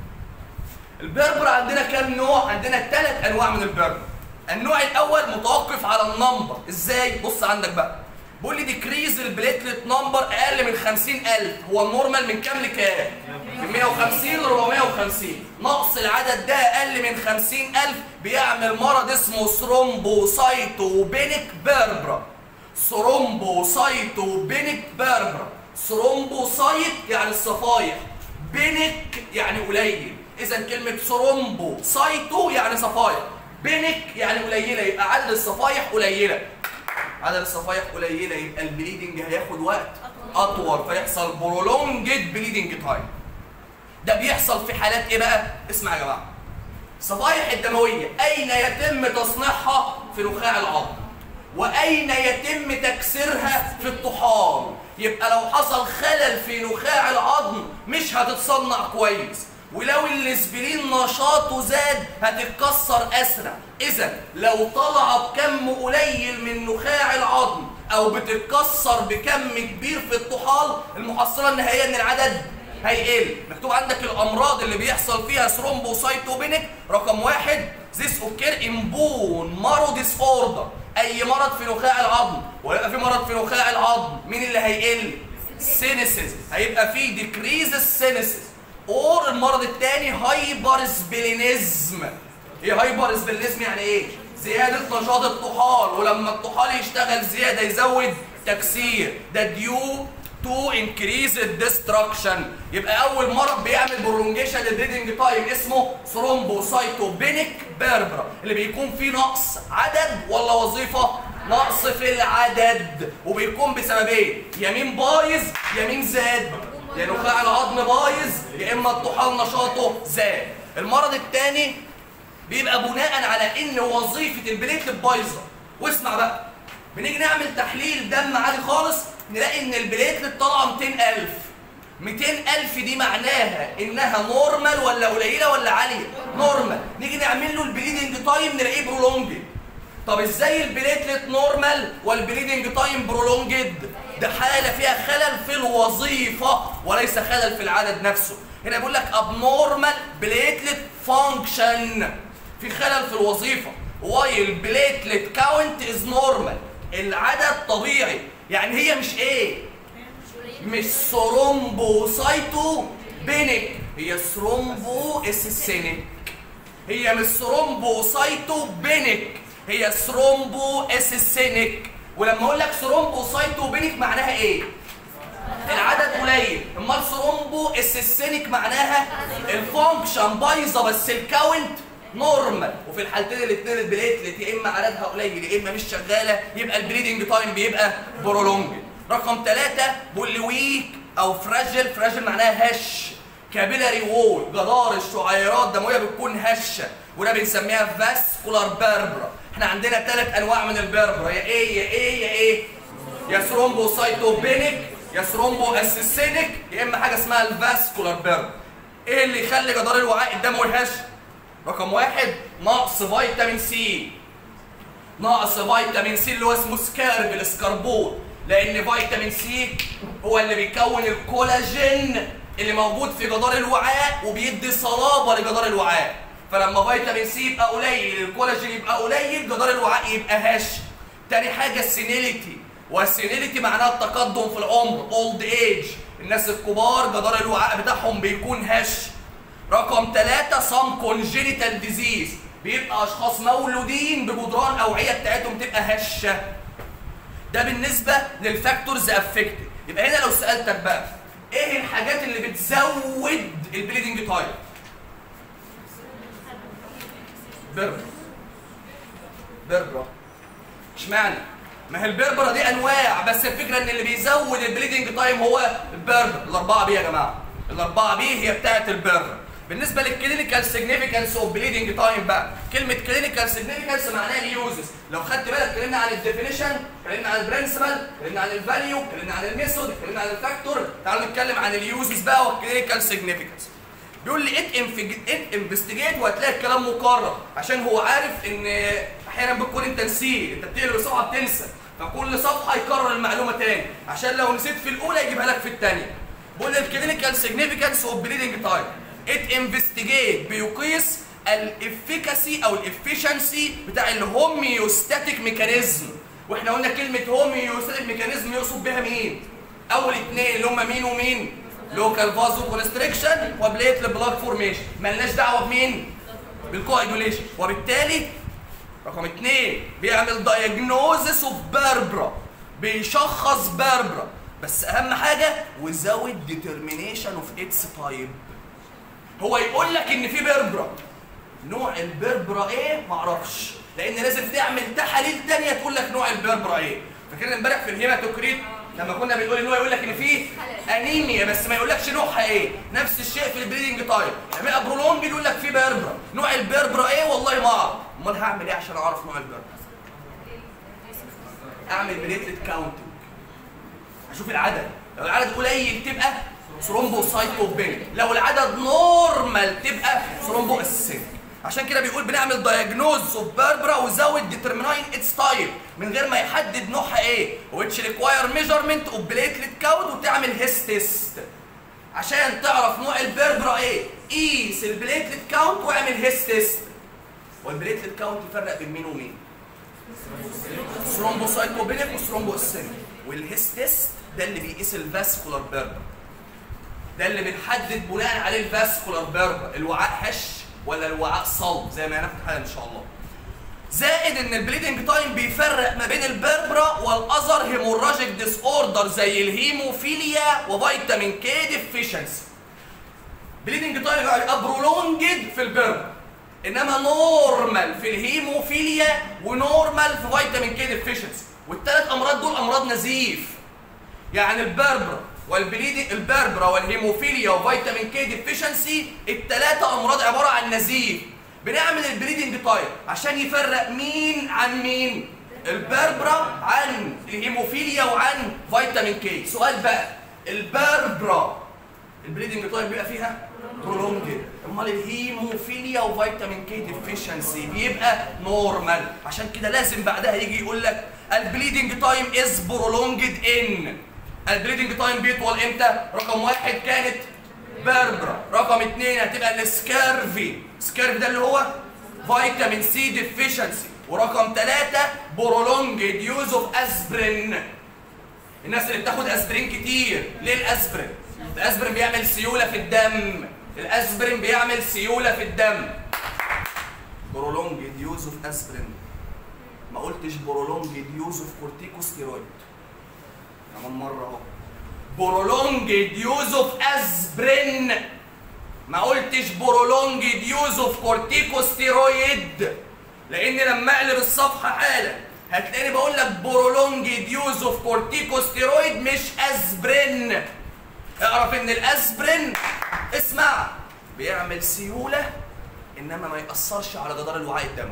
البربر عندنا كام نوع؟ عندنا 3 انواع من البربر. النوع الاول متوقف على النمبر. ازاي؟ بص عندك بقى، بيقول لي ديكريز البليتلت نمبر اقل من 50,000. هو النورمال من كام لكام؟ من 150 ل 450. نقص العدد ده اقل من 50,000 بيعمل مرض اسمه ثرومبوسايتوبينيك بيربرا. ثرومبوسايتوبينيك بيربرا. ثرومبوسايت يعني الصفايح، بينك يعني قليل. اذا كلمه ثرومبوسايتو يعني صفايح، بينك يعني قليله، يبقى عدد الصفايح قليله. عدد الصفايح قليله يبقى البليدنج هياخد وقت اطول فيحصل برولونجد بليدنج تايم. ده بيحصل في حالات ايه بقى؟ اسمع يا جماعه. الصفائح الدمويه اين يتم تصنيعها؟ في نخاع العظم. واين يتم تكسيرها؟ في الطحال. يبقى لو حصل خلل في نخاع العظم مش هتتصنع كويس، ولو الاسبرين نشاطه زاد هتتكسر اسرع. اذا لو طلع بكم قليل من نخاع العظم او بتتكسر بكم كبير في الطحال، المحصله النهائيه ان العدد هيقل. مكتوب عندك الامراض اللي بيحصل فيها ثرومبوسايتوبينيك. رقم 1 ذيس اوكير ان بون مارو ديس اوردر. اي مرض في نخاع العظم، ويبقى في مرض في نخاع العظم مين اللي هيقل؟ سينيسيس. هيبقى في ديكريز السينيسيس. اور المرض الثاني هايبر سبلينيزم. ايه هايبر سبلينيزم يعني ايه؟ زياده نشاط الطحال، ولما الطحال يشتغل زياده يزود تكسير. ده ديو تو انكريز الديستراكشن. يبقى اول مرض بيعمل برولونجيشن للبليدنج تايم اسمه ثرومبوسايتوبينيك بيربرا، اللي بيكون فيه نقص عدد ولا وظيفه؟ نقص في العدد. وبيكون بسبب ايه؟ يا مين بايظ يا مين زاد، يا نخاع العظم بايظ يا اما الطحال نشاطه زاد. المرض الثاني بيبقى بناء على ان وظيفه البليتلت بايظه. واسمع بقى، بنيجي نعمل تحليل دم عادي خالص نلاقي ان البليتلت طالعه 200,000. 200,000 دي معناها انها نورمال ولا قليله ولا عاليه؟ نورمال. نيجي نعمل له البليدنج تايم نلاقيه برولونجد. طب ازاي البليتلت نورمال والبليدنج تايم برولونجد؟ ده حاله فيها خلل في الوظيفه وليس خلل في العدد نفسه. هنا بيقول لك abnormal platelet function، في خلل في الوظيفه. while platelet count is normal، العدد طبيعي. يعني هي مش ايه؟ مش ثرومبوسايتوبينيك، هي ثرومبو اسيسينيك. هي مش ثرومبوسايتوبينيك، هي ثرومبو اسيسينيك. ولما اقول لك ثرومبوسايتوبينيك معناها ايه؟ العدد قليل. امال ثرومبو اسيسينيك معناها الفانكشن بايظه بس الكاونت نورمال. وفي الحالتين الاثنين البليتلت يا اما عددها قليل يا اما مش شغاله، يبقى البليدنج تايم بيبقى برولونج. رقم 3 بيقول لي ويك او فراجل. فراجل معناها هش. كابيلاري وول، جدار الشعيرات الدمويه بتكون هشه، وده بنسميها فاسكولار بيربرا. احنا عندنا 3 انواع من البيربرا، يا ايه يا ايه يا ايه؟ يا ثرومبوسايتوبينيك يا ثرومبو اسيسينيك يا اما حاجه اسمها الفاسكولار بيربرا. ايه اللي يخلي جدار الوعاء الدموي هش؟ رقم 1 نقص فيتامين سي. نقص فيتامين سي اللي هو اسمه سكارب الاسكربون، لان فيتامين سي هو اللي بيكون الكولاجين اللي موجود في جدار الوعاء وبيدي صلابه لجدار الوعاء. فلما فيتامين سي يبقى قليل الكولاجين يبقى قليل جدار الوعاء يبقى هش. تاني حاجه السينيليتي، والسينيليتي معناها التقدم في العمر، اولد ايج. الناس الكبار جدار الوعاء بتاعهم بيكون هش. رقم 3 سام كونجينيتال ديزيز، بيبقى اشخاص مولودين بجدران اوعيه بتاعتهم تبقى هشه. ده بالنسبه للفاكتورز افكتد. يبقى هنا لو سالتك بقى ايه الحاجات اللي بتزود البليدنج تايم؟ بيربرا. اشمعنى؟ ما هي البيربرا دي انواع، بس الفكره ان اللي بيزود البليدنج تايم هو البيربرا. الاربعه بي يا جماعه، الاربعه بي هي بتاعه البيربرا. بالنسبه للكلينيكال سيجنيفيكانس اوف بليدنج تايم بقى، كلمه كلينيكال سيجنيفيكانس معناها اليوزز. لو خدت بالك اتكلمنا عن الديفينيشن، اتكلمنا عن البرنسبل، اتكلمنا عن الفاليو، اتكلمنا عن الميثود، اتكلمنا عن الفاكتور. تعالوا نتكلم عن اليوزز بقى والكلينيكال سيجنيفيكانس. بيقول لي ات انفستيجيت، وهتلاقي الكلام مكرر عشان هو عارف ان احيانا بتكون انت نسيت، انت بتقلب الصفحه بتنسى، فكل صفحه يكرر المعلومه تاني عشان لو نسيت في الاولى يجيبها لك في الثانيه. بقول الكلينيكال سيجنيفيكانس اوف بليدنج تايم ات انفستيجيت بيقيس الافيكاسي او الافيشنسي بتاع الهوميوستاتيك ميكانيزم. واحنا قلنا كلمه هوميوستاتيك ميكانيزم يقصد بها مين؟ اول اثنين اللي هم مين ومين؟ لوكال فازو كونستريكشن وبليتل بلاك فورميشن. مالناش دعوه بمين؟ بالكواجوليشن. وبالتالي رقم 2 بيعمل دايجنوزس اوف بيربرا، بيشخص بيربرا، بس اهم حاجه وزود ديترمينيشن اوف اتس تايب. هو يقول لك ان في بيربرا، نوع البيربرا ايه؟ معرفش، لان لازم تعمل تحاليل ثانيه تقول لك نوع البيربرا ايه. فاكرين امبارح في الهيماتوكريت لما كنا بنقول ان هو يقول لك ان في انيميا بس ما يقولكش نوعها ايه. نفس الشيء في البليدنج تايم، لما يبقى برولونج يقول لك في بيربرا، نوع البيربرا ايه؟ والله ما اعرف. امال هعمل ايه عشان اعرف نوع البيربرا؟ اعمل بليتلت كاونتنج، اشوف العدد، لو العدد قليل تبقى ثرومبوسايتوبينيك، لو العدد نورمال تبقى ثرومبو اسيسيك. عشان كده بيقول بنعمل دايجنوز اوف بيربرا وزود ديترميناين اتس تايب من غير ما يحدد نوعها ايه، ويتش ريكواير ميجرمنت اوف بليتلت كاونت، وتعمل هيس تيست عشان تعرف نوع البيربرا ايه. قيس البليتلت كاونت واعمل هيس تيست. والبليتلت كاونت يفرق بين مين ومين؟ ثرومبوسايتوبينيك وثرومبو اسيميك. والهيس تيست ده اللي بيقيس الفاسكولار بيربرا، ده اللي بنحدد بناء عليه الفاسكولار بيربرا، الوعاء هش ولا الوعاء صلب زي ما هناخد حالا ان شاء الله. زائد ان البليدنج تايم بيفرق ما بين البيربرا والاذر هيموراجيك ديس اوردر زي الهيموفيليا وفيتامين كي ديفيشنسي. بليدنج تايم هيبقى برولونجد في البيربرا، انما نورمال في الهيموفيليا ونورمال في فيتامين كي ديفيشنسي. والثلاث امراض دول امراض نزيف، يعني البيربرا البيربرا والهيموفيليا وفيتامين كي ديفيشنسي الثلاثه امراض عباره عن نزيف. بنعمل البليدنج تايم عشان يفرق مين عن مين؟ البيربرا عن الهيموفيليا وعن فيتامين كي. سؤال بقى، البيربرا البليدنج تايم بيبقى فيها برولونجد، امال الهيموفيليا وفيتامين كي ديفيشنسي بيبقى نورمال. عشان كده لازم بعدها يجي يقول لك البليدنج تايم از برولونجد ان. البليدنج تايم بيطول امتى؟ رقم 1 كانت بيربرا، رقم 2 هتبقى السكارفي، سكارفي ده اللي هو فيتامين سي ديفيشنسي، ورقم 3 برولونجد يوز اوف اسبرين. الناس اللي بتاخد اسبرين كتير، ليه الاسبرين؟ الاسبرين بيعمل سيوله في الدم، الاسبرين بيعمل سيوله في الدم. برولونجد يوز اوف اسبرين، ما قلتش برولونجد يوز اوف كورتيكوستيرويد. كمان مره اهو، برولونجد يوز اوف اسبرين، ما قلتش برولونجد يوز اوف كورتيكوستيرويد. لان لما اقلب الصفحه حالا هتلاقيني بقول لك برولونجد يوز اوف كورتيكوستيرويد مش اسبرين. اعرف ان الاسبرين اسمع بيعمل سيوله انما ما ياثرش على جدار الوعاء الدموي.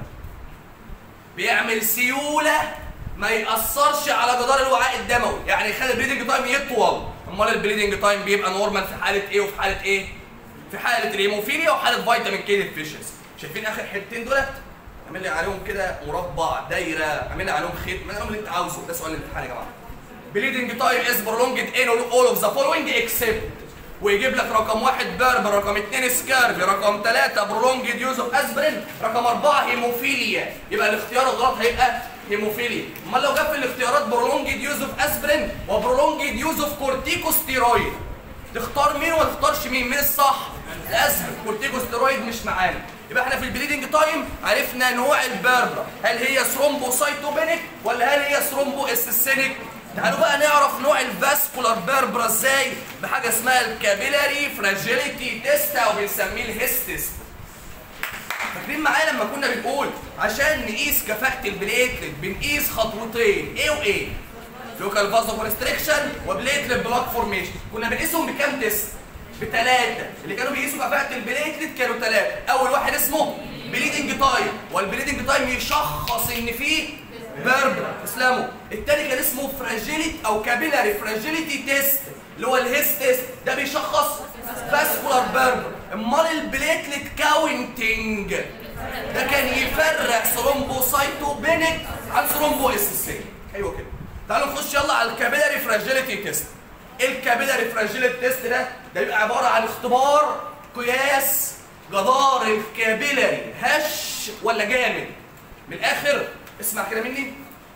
بيعمل سيوله ما ياثرش على جدار الوعاء الدموي، يعني يخلي البليدنج تايم يطول. امال البليدنج تايم بيبقى نورمال في حاله ايه وفي حاله ايه؟ في حاله الهيموفيليا وحاله فيتامين كي ديفيشنسي. شايفين اخر حتتين دولت؟ اعمل لي عليهم كده مربع، دايره، اعمل لي عليهم خيط، اعمل لهم اللي انت عاوزه. ده سؤال الامتحان يا جماعه. بليدنج تايم از برولونجد ان اول اوف ذا فولوينج اكسبت، ويجيب لك رقم 1 بيربر، رقم 2 سكارفي، رقم 3 برولونجد يوز اوف اسبرين، رقم 4 هيموفيليا. يبقى الاختيار الغلط هيبقى هيموفيليا. امال لو جاب في الاختيارات برولونجد يوز اوف اسبرين وبرولونجد يوز اوف كورتيكوستيرويد تختار مين وما تختارش مين؟ مين الصح؟ الاسبرين. كورتيكوستيرويد مش معانا. يبقى احنا في البليدنج تايم عرفنا نوع البيربرا، هل هي ثرومبوسايتوبينيك ولا هل هي ثرومبو اسيسينيك؟ تعالوا بقى نعرف نوع الفاسكولار بيربرا ازاي بحاجه اسمها الكابيلاري فراجيليتي تيست او بنسميه الهيس تيست. فاكرين معايا لما كنا بنقول عشان نقيس كفاءة البليتلت بنقيس خطوتين ايه وايه؟ لوكال فازو كونستريكشن وبليتلت بلاك فورميشن. كنا بنقيسهم بكام تيست؟ بثلاثة. اللي كانوا بيقيسوا كفاءة البليتلت كانوا ثلاثة. أول واحد اسمه بليدنج تايم، والبليدنج تايم يشخص إن فيه بيربرا، تسلموا. الثاني كان اسمه فراجيليتي أو كابيلاري فراجيليتي تيست اللي هو الهيس تيست، ده بيشخص فاسكولار بيربرا. امال البليتلت كاونتنج ده كان يفرق ثرومبوسايتوبينيك عن ثرومبواسيسيك. ايوه كده. تعالوا نخش يلا على الكابيلاري فراجيليتي تيست. الكابيلاري فراجيليتي تيست ده بيبقى عباره عن اختبار قياس جدار الكابيلاري هش ولا جامد. من الاخر اسمع كده مني،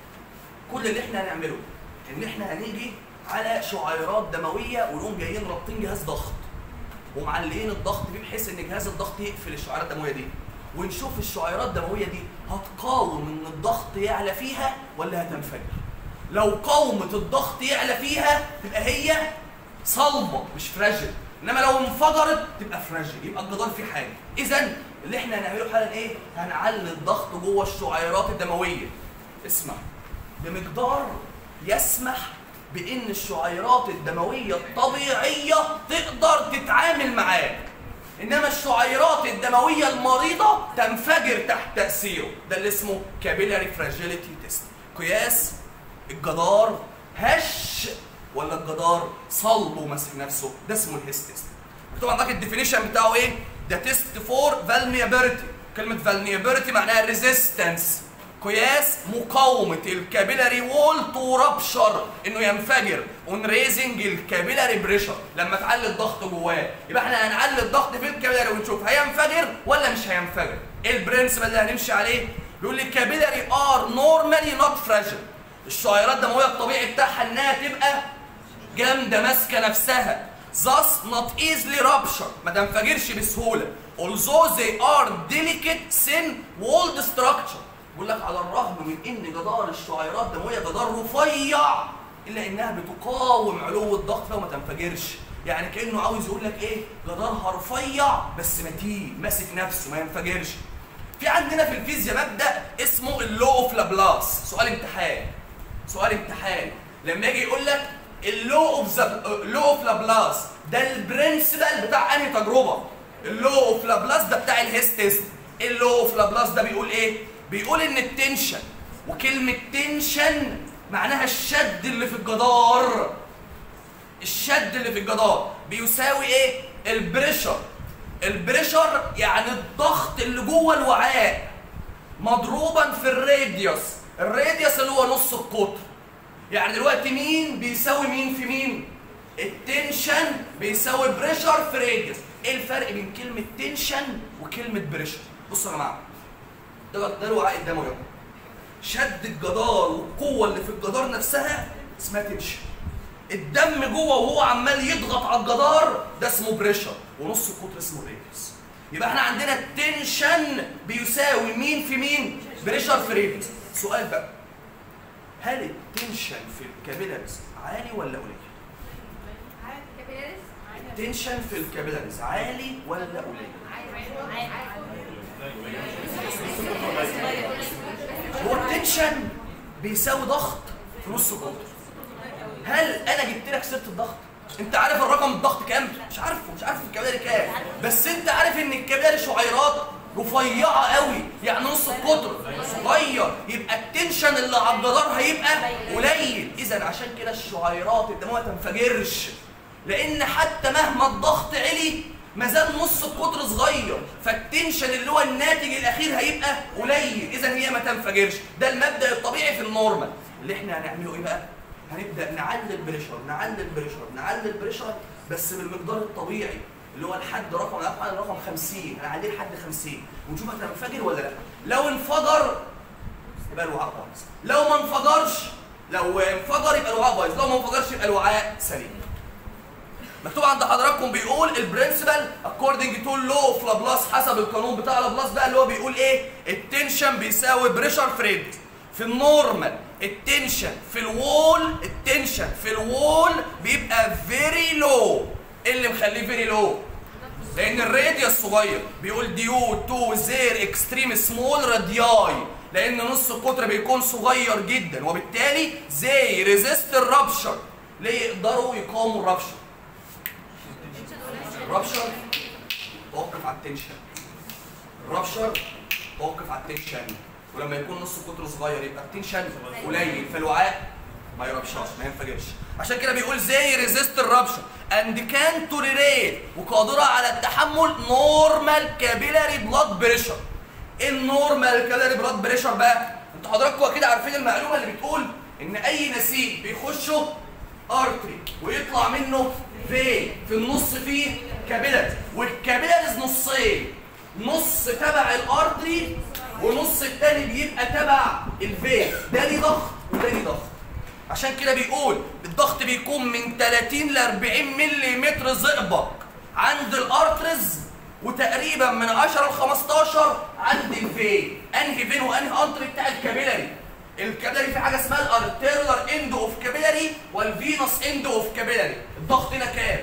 كل اللي احنا هنعمله ان احنا هنيجي على شعيرات دمويه ونقوم جايين رابطين جهاز ضغط ومعلقين الضغط فيه بحيث ان جهاز الضغط يقفل الشعيرات الدمويه دي، ونشوف الشعيرات الدمويه دي هتقاوم ان الضغط يعلى فيها ولا هتنفجر. لو قاومت الضغط يعلى فيها تبقى هي صلبه مش فراجل، انما لو انفجرت تبقى فراجل، يبقى الجدار فيه حاجه. اذا اللي احنا هنعمله حالا ايه؟ هنعلي الضغط جوه الشعيرات الدمويه. اسمع، بمقدار يسمح بان الشعيرات الدمويه الطبيعيه تقدر تتعامل معاه، انما الشعيرات الدمويه المريضه تنفجر تحت تاثيره. ده اللي اسمه كابيلاري فراجيليتي تيست، قياس الجدار هش ولا الجدار صلب وماسك نفسه. ده اسمه الهيس تيست. طبعا عندك الديفينيشن بتاعه ايه؟ ده تيست فور فالنيابيلتي. كلمه فالنيابيلتي معناها ريزيستنس، قياس مقاومه الكابيلاري وول تو رابشر، انه ينفجر، اون ريزنج الكابيلاري بريشر، لما تعلي الضغط جواه. يبقى احنا هنعلي الضغط في الكابيلاري ونشوف هينفجر ولا مش هينفجر. ايه البرنسبل اللي هنمشي عليه؟ بيقول لي الكابيلاري ار نورمالي نوت فراجيل، الشعيرات الدمويه الطبيعي بتاعها انها تبقى جامده ماسكه نفسها، thus not easily rupture، ما تنفجرش بسهوله. although they are delicate thin walled structure، بيقول لك على الرغم من ان جدار الشعيرات الدمويه جدار رفيع الا انها بتقاوم علو الضغط وما تنفجرش. يعني كانه عاوز يقول لك ايه؟ جدارها رفيع بس متين ماسك نفسه ما ينفجرش. في عندنا في الفيزياء مبدا اسمه اللو اوف لابلاس. سؤال امتحان، سؤال امتحان لما يجي يقول لك اللو اوف لابلاس ده البرنسبل بتاع انهي تجربه؟ اللو اوف لابلاس ده بتاع الهيس تيست. اللو اوف لابلاس ده بيقول ايه؟ بيقول ان التنشن، وكلمه تنشن معناها الشد اللي في الجدار، الشد اللي في الجدار بيساوي ايه؟ البريشر. البريشر يعني الضغط اللي جوه الوعاء مضروبا في الراديوس. الراديوس اللي هو نص القطر. يعني دلوقتي مين بيساوي مين في مين؟ التنشن بيساوي بريشر في راديوس. ايه الفرق بين كلمه تنشن وكلمه بريشر؟ بصوا يا جماعه، ده الوعاء الدموي، شد الجدار والقوه اللي في الجدار نفسها اسمها تنشن. الدم جوه وهو عمال يضغط على الجدار ده اسمه بريشر، ونص القطر اسمه راديوس. يبقى احنا عندنا التنشن بيساوي مين في مين؟ بريشر في راديوس. سؤال بقى، هل التنشن في الكابيلاريز عالي ولا قليل؟ التنشن في الكابيلاريز عالي ولا قليل؟ هو التنشن بيساوي ضغط في نص القطر. هل انا جبت لك سيره الضغط؟ انت عارف الرقم الضغط كام؟ مش عارفه، مش عارف الكابيلاري كام، بس انت عارف ان الكابيلاري شعيرات رفيعه قوي، يعني نص القطر صغير، يبقى التنشن اللي على الجدار هيبقى قليل. اذا عشان كده الشعيرات الدمويه ما تنفجرش، لان حتى مهما الضغط علي ما زال نص القطر صغير، فالتنشن اللي هو الناتج الاخير هيبقى قليل، اذا هي ما تنفجرش. ده المبدا الطبيعي في النورمال. اللي احنا هنعمله ايه بقى؟ هنبدا نعلي البريشر، نعلي البريشر، نعلي البريشر، بس بالمقدار الطبيعي اللي هو الحد رقم 50. هنعليه لحد 50 ونشوف هتنفجر ولا لا. لو انفجر يبقى الوعاء بايظ، لو ما انفجرش، لو انفجر يبقى الوعاء بايظ، لو ما انفجرش يبقى الوعاء سليم. مكتوب عند حضراتكم بيقول البرنسبل اكوردنج تو لو اوف لابلاس، حسب القانون بتاع لابلاس بقى اللي هو بيقول ايه؟ التنشن بيساوي بريشر في راديوس. في النورمال التنشن في الوول، التنشن في الوول بيبقى فيري لو. ايه اللي مخليه فيري لو؟ لان الراديوس صغير. بيقول ديو تو زير اكستريم سمول رادياي، لان نص القطر بيكون صغير جدا، وبالتالي زي ريزيست الرابشر. ليه يقدروا يقاوموا الرابشر؟ الرابشر توقف على التنشن، الرابشر توقف على التنشن، ولما يكون نص القطر صغير يبقى التنشن قليل، فالوعاء ما يربشرش، ما ينفجرش. عشان كده بيقول زي ريزيست الرابشر اند كان توليريت، وقادره على التحمل نورمال كابيلاري بلاد بريشر. النورمال كالوري بلاد بريشر بقى، انتوا حضراتكم اكيد عارفين المعلومه اللي بتقول ان اي نسيج بيخشه ارتري ويطلع منه فين، في النص فيه كابيلاريز، والكابيلاريز نصين، نص تبع الارتري ونص التاني بيبقى تبع الفين، ده ليه ضغط وده ليه ضغط. عشان كده بيقول الضغط بيكون من 30 ل 40 ملم زئبق عند الارترز، وتقريبا من 10 ل 15 عند الفين. انهي فين وانهي ارتري بتاع الكابيلاري؟ الكابيلاري في حاجه اسمها الارتيريولار اند اوف كابيلاري والفينوس اند اوف كابيلاري. الضغط هنا كام؟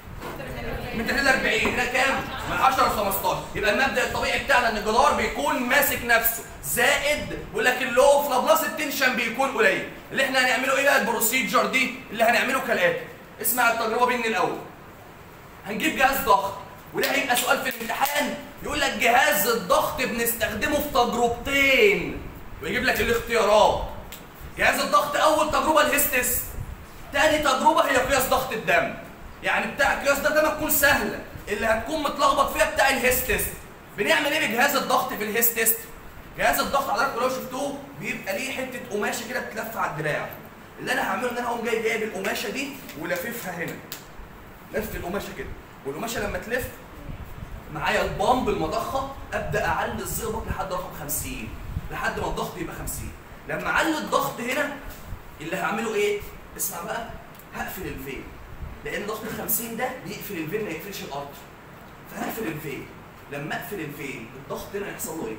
من 30 ل 40. هنا كام؟ من 10 ل 15. يبقى المبدا الطبيعي بتاعنا ان الجدار بيكون ماسك نفسه زائد، ولكن لو اوف لابلاس التنشن بيكون قليل. اللي احنا هنعمله ايه بقى البروسيجر دي؟ اللي هنعمله كالاتي. اسمع التجربه مني الاول. هنجيب جهاز ضغط، وده هيبقى سؤال في الامتحان، يقول لك جهاز الضغط بنستخدمه في تجربتين، ويجيب لك الاختيارات. جهاز الضغط اول تجربه الهيستس، تاني تجربه هي قياس ضغط الدم. يعني بتاع قياس ضغط الدم هتكون سهله، اللي هتكون متلخبط فيها بتاع الهيستس. بنعمل ايه بجهاز الضغط في الهيستس؟ جهاز الضغط حضراتكم لو شفتوه بيبقى ليه حته قماشه كده بتلف على الدراع. اللي انا هعمله ان انا هقوم جايب القماشه دي ولاففها هنا، لف القماشه كده، والقماشه لما تلف معايا البامب المضخه ابدا اعلي الزئبق لحد رقم 50، لحد ما الضغط يبقى 50. لما اعلي الضغط هنا اللي هعمله ايه؟ اسمع بقى، هقفل الفين، لان ضغط 50 ده بيقفل الفين ما يقفلش الارض، فهقفل الفين. لما اقفل الفين الضغط هنا هيحصل له ايه؟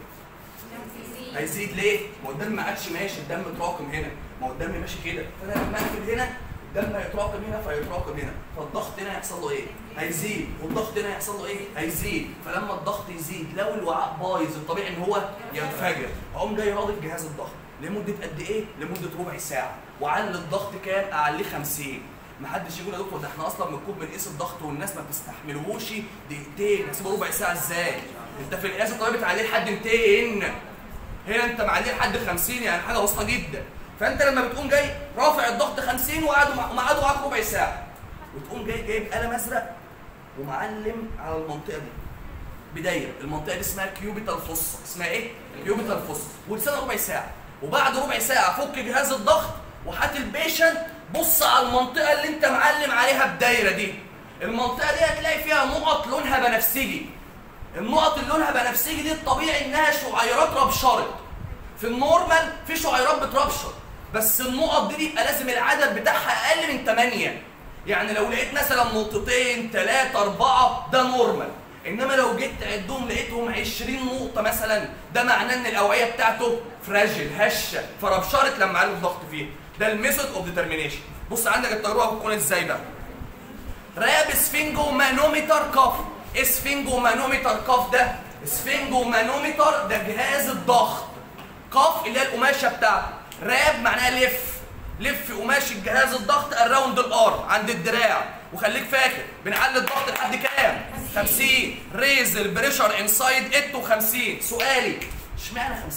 هيزيد. ليه؟ ما هو الدم ما عادش ماشي، الدم اتراكم هنا، ما هو الدم ماشي كده، فانا لما اقفل هنا الدم هيتراكم هنا فيتراكم هنا، فالضغط هنا هيحصل له ايه؟ هيزيد، والضغط هنا هيحصل له ايه؟ هيزيد. فلما الضغط يزيد لو الوعاء بايظ الطبيعي ان هو ينفجر. هقوم جاي رابط جهاز الضغط لمده قد ايه؟ لمده ربع ساعه، واعلي الضغط كام؟ اعليه 50. محدش يقول يا دكتور ده احنا اصلا بنكون بنقيس الضغط والناس ما بتستحملهوش دقيقتين، هسيبه ربع ساعه ازاي؟ انت في القياس الطبيعي بتعليه لحد 200، هنا انت معليه لحد 50، يعني حاجه بسيطه جدا. فانت لما بتقوم جاي رافع الضغط 50 وقعدوا معاك ربع ساعه، وتقوم جايب قلم ازرق ومعلم على المنطقه دي بدايه، المنطقه دي اسمها كيوبيتال فوسا. اسمها ايه؟ كيوبيتال فوسا. وتستنى ربع ساعه، وبعد ربع ساعه فك جهاز الضغط وهات البيشنت بص على المنطقه اللي انت معلم عليها بدايره دي. المنطقه دي هتلاقي فيها نقط لونها بنفسجي. النقط اللي لونها بنفسجي دي الطبيعي انها شعيرات ربشرت. في النورمال في شعيرات بتربشر، بس النقط دي بيبقى لازم العدد بتاعها اقل من 8. يعني لو لقيت مثلا نقطتين 3 4 ده نورمال، انما لو جيت تعدهم لقيتهم 20 نقطه مثلا، ده معناه ان الاوعيه بتاعته فراجل هشه، فربشرت لما علوا الضغط فيها. ده الميثود اوف ديترمينيشن. بص عندك التجربه بتكون ازاي بقى. راب سفنجو مانومتر كف. اسفنجو مانومتر كف ده، سفنجو مانومتر ده جهاز الضغط. كف اللي هي القماشه بتاعته، راب معناها لف، لف قماشه جهاز الضغط اراوند الارم عند الدراع. وخليك فاكر بنعلي الضغط لحد كام؟ 50. ريز البريشر انسايد ات 50. سؤالي اشمعنى 50؟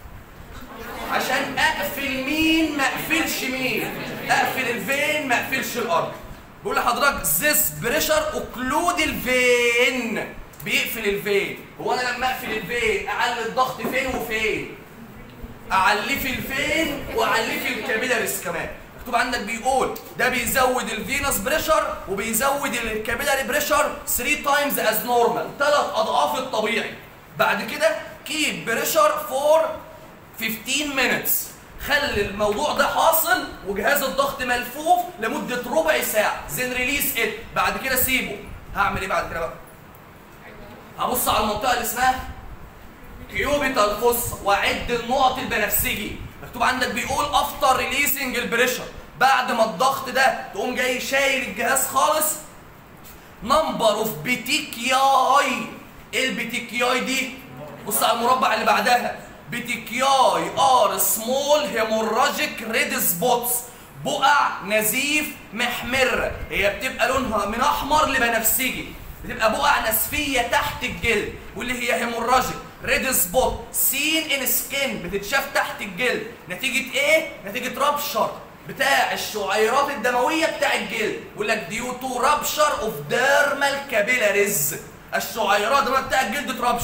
عشان اقفل مين ما اقفلش مين، اقفل الفين ما اقفلش الارض. بقول لحضرتك زيس بريشر اوكلود الفين، بيقفل الفين. هو انا لما اقفل الفين اعلي الضغط فين وفين؟ اعليه في الفين واعليه في الكابيلاريز كمان. مكتوب عندك بيقول ده بيزود الفينوس بريشر وبيزود الكابيلاري بريشر 3 تايمز از نورمال، 3 اضعاف الطبيعي. بعد كده كيب بريشر فور 15 مينتس، خلي الموضوع ده حاصل وجهاز الضغط ملفوف لمده ربع ساعه، زين ريليس ات. بعد كده سيبه. هعمل ايه بعد كده بقى؟ هبص على المنطقه اللي اسمها كيوبيتال فوسا واعد النقط البنفسجي. مكتوب عندك بيقول افتر ريليسنج البريشر، بعد ما الضغط ده تقوم جاي شايل الجهاز خالص. نمبر اوف بيتيكياي. ايه البيتيكياي دي؟ بص على المربع اللي بعدها. بيتيكياي ار سمول هيموراجيك ريد سبوتس، بقع نزيف محمره. هي بتبقى لونها من احمر لبنفسجي، بتبقى بقع نسفيه تحت الجلد، واللي هي هيموراجيك ريد سبوت سين ان سكين، بتتشاف تحت الجلد. نتيجه ايه؟ نتيجه رابشر بتاع الشعيرات الدمويه بتاع الجلد. يقول لك ديو تو رابشر اوف ديرمال كابيلاريز، الشعيرات بتاع الجلد ترابشر،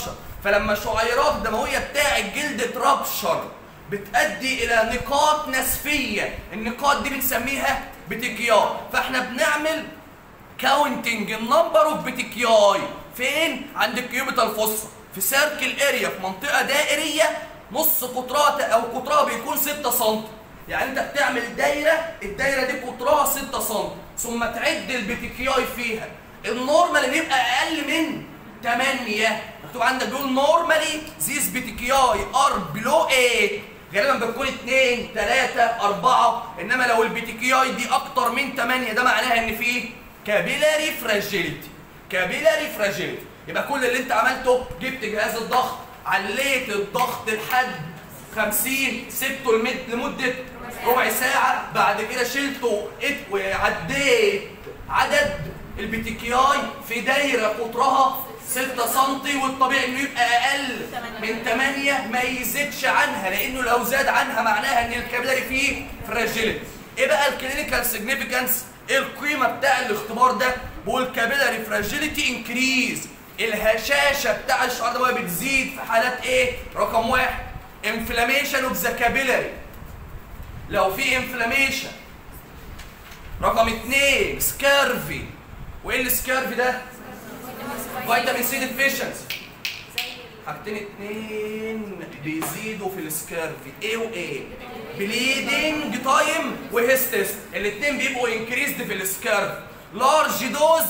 فلما الشعيرات الدمويه بتاع الجلد ترابشر بتؤدي الى نقاط نسفيه، النقاط دي بنسميها بتكياي. فاحنا بنعمل كاونتنج النمبر اوف بتكياي فين؟ عند الكيوبيتال فوسا في سيركل اريا، في منطقه دائريه نص قطرها او قطرها بيكون 6 سم. يعني انت بتعمل دايره، الدايره دي قطرها 6 سم، ثم تعد البتكياي فيها. النورمال اللي يبقى اقل من 8 مكتوب عندك بيقول نورمالي ذيس بتكياي ار بلو 8، غالبا بتكون 2 3 4، انما لو البتكياي دي اكتر من 8 ده معناها ان في كابيلاري فراجيليتي. كابيلاري فراجيليتي يبقى كل اللي انت عملته جبت جهاز الضغط، عليت الضغط لحد 50، سبته لمده ربع ساعه، بعد كده شلته وعديت عدد البتكياي في دايره قطرها 6 سم، والطبيعي انه يبقى اقل من 8 ما يزيدش عنها، لانه لو زاد عنها معناها ان الكابيلاري فيه فراجيليتي. ايه بقى الكلينيكال سيجنيفيكانس؟ ايه القيمه بتاع الاختبار ده؟ بقول كابيلاري فراجيليتي انكريز، الهشاشه بتاع الشعر الدموي بتزيد في حالات ايه؟ رقم 1 انفلاميشن اوف ذا كابيلاري، لو في انفلاميشن. رقم 2 سكارفي، وايه السكارفي ده؟ فيتامين سي ديفيشنسي. حاجتين 2 بيزيدوا في السكارفي، ايه وايه؟ بليدنج تايم وهيستس، الاثنين بيبقوا انكريزد في السكارفي. لارج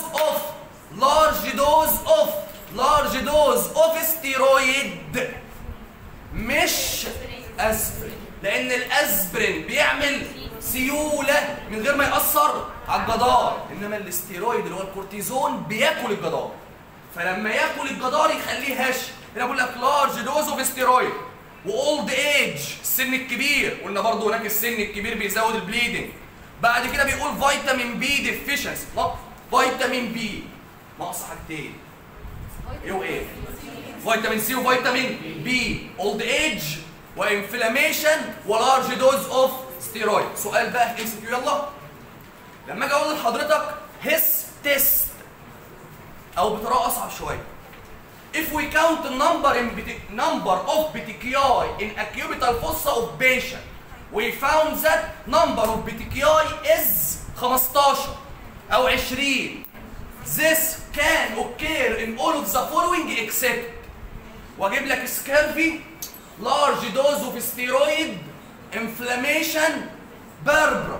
دوز اوف ستيرويد، مش اسبرين، لان الاسبرين بيعمل سيوله من غير ما ياثر على الجدار، انما الاستيرويد اللي هو الكورتيزون بياكل الجدار، فلما ياكل الجدار يخليه هش. هنا بقول لك لارج دوز اوف ستيرويد. واولد ايج، السن الكبير، قلنا برضو هناك السن الكبير بيزود البليدنج. بعد كده بيقول فيتامين بي ديفيشنسي، فيتامين بي ناقص حاجتين، ايه وايه؟ فيتامين سي وفيتامين بي، اولد ايج وانفلاميشن ولارج دوز اوف ستيرويد. سؤال بقى ام سي كيو، يلا. لما اجي اقول لحضرتك هيس تيست او بطريقه اصعب شويه، if we count the number of petechiae in a cubital fossa of patient, we found that number of petechiae is 15 او 20. This can occur in all of the following except، واجيب لك سكارفي، large dose of steroid، inflammation، بربرا.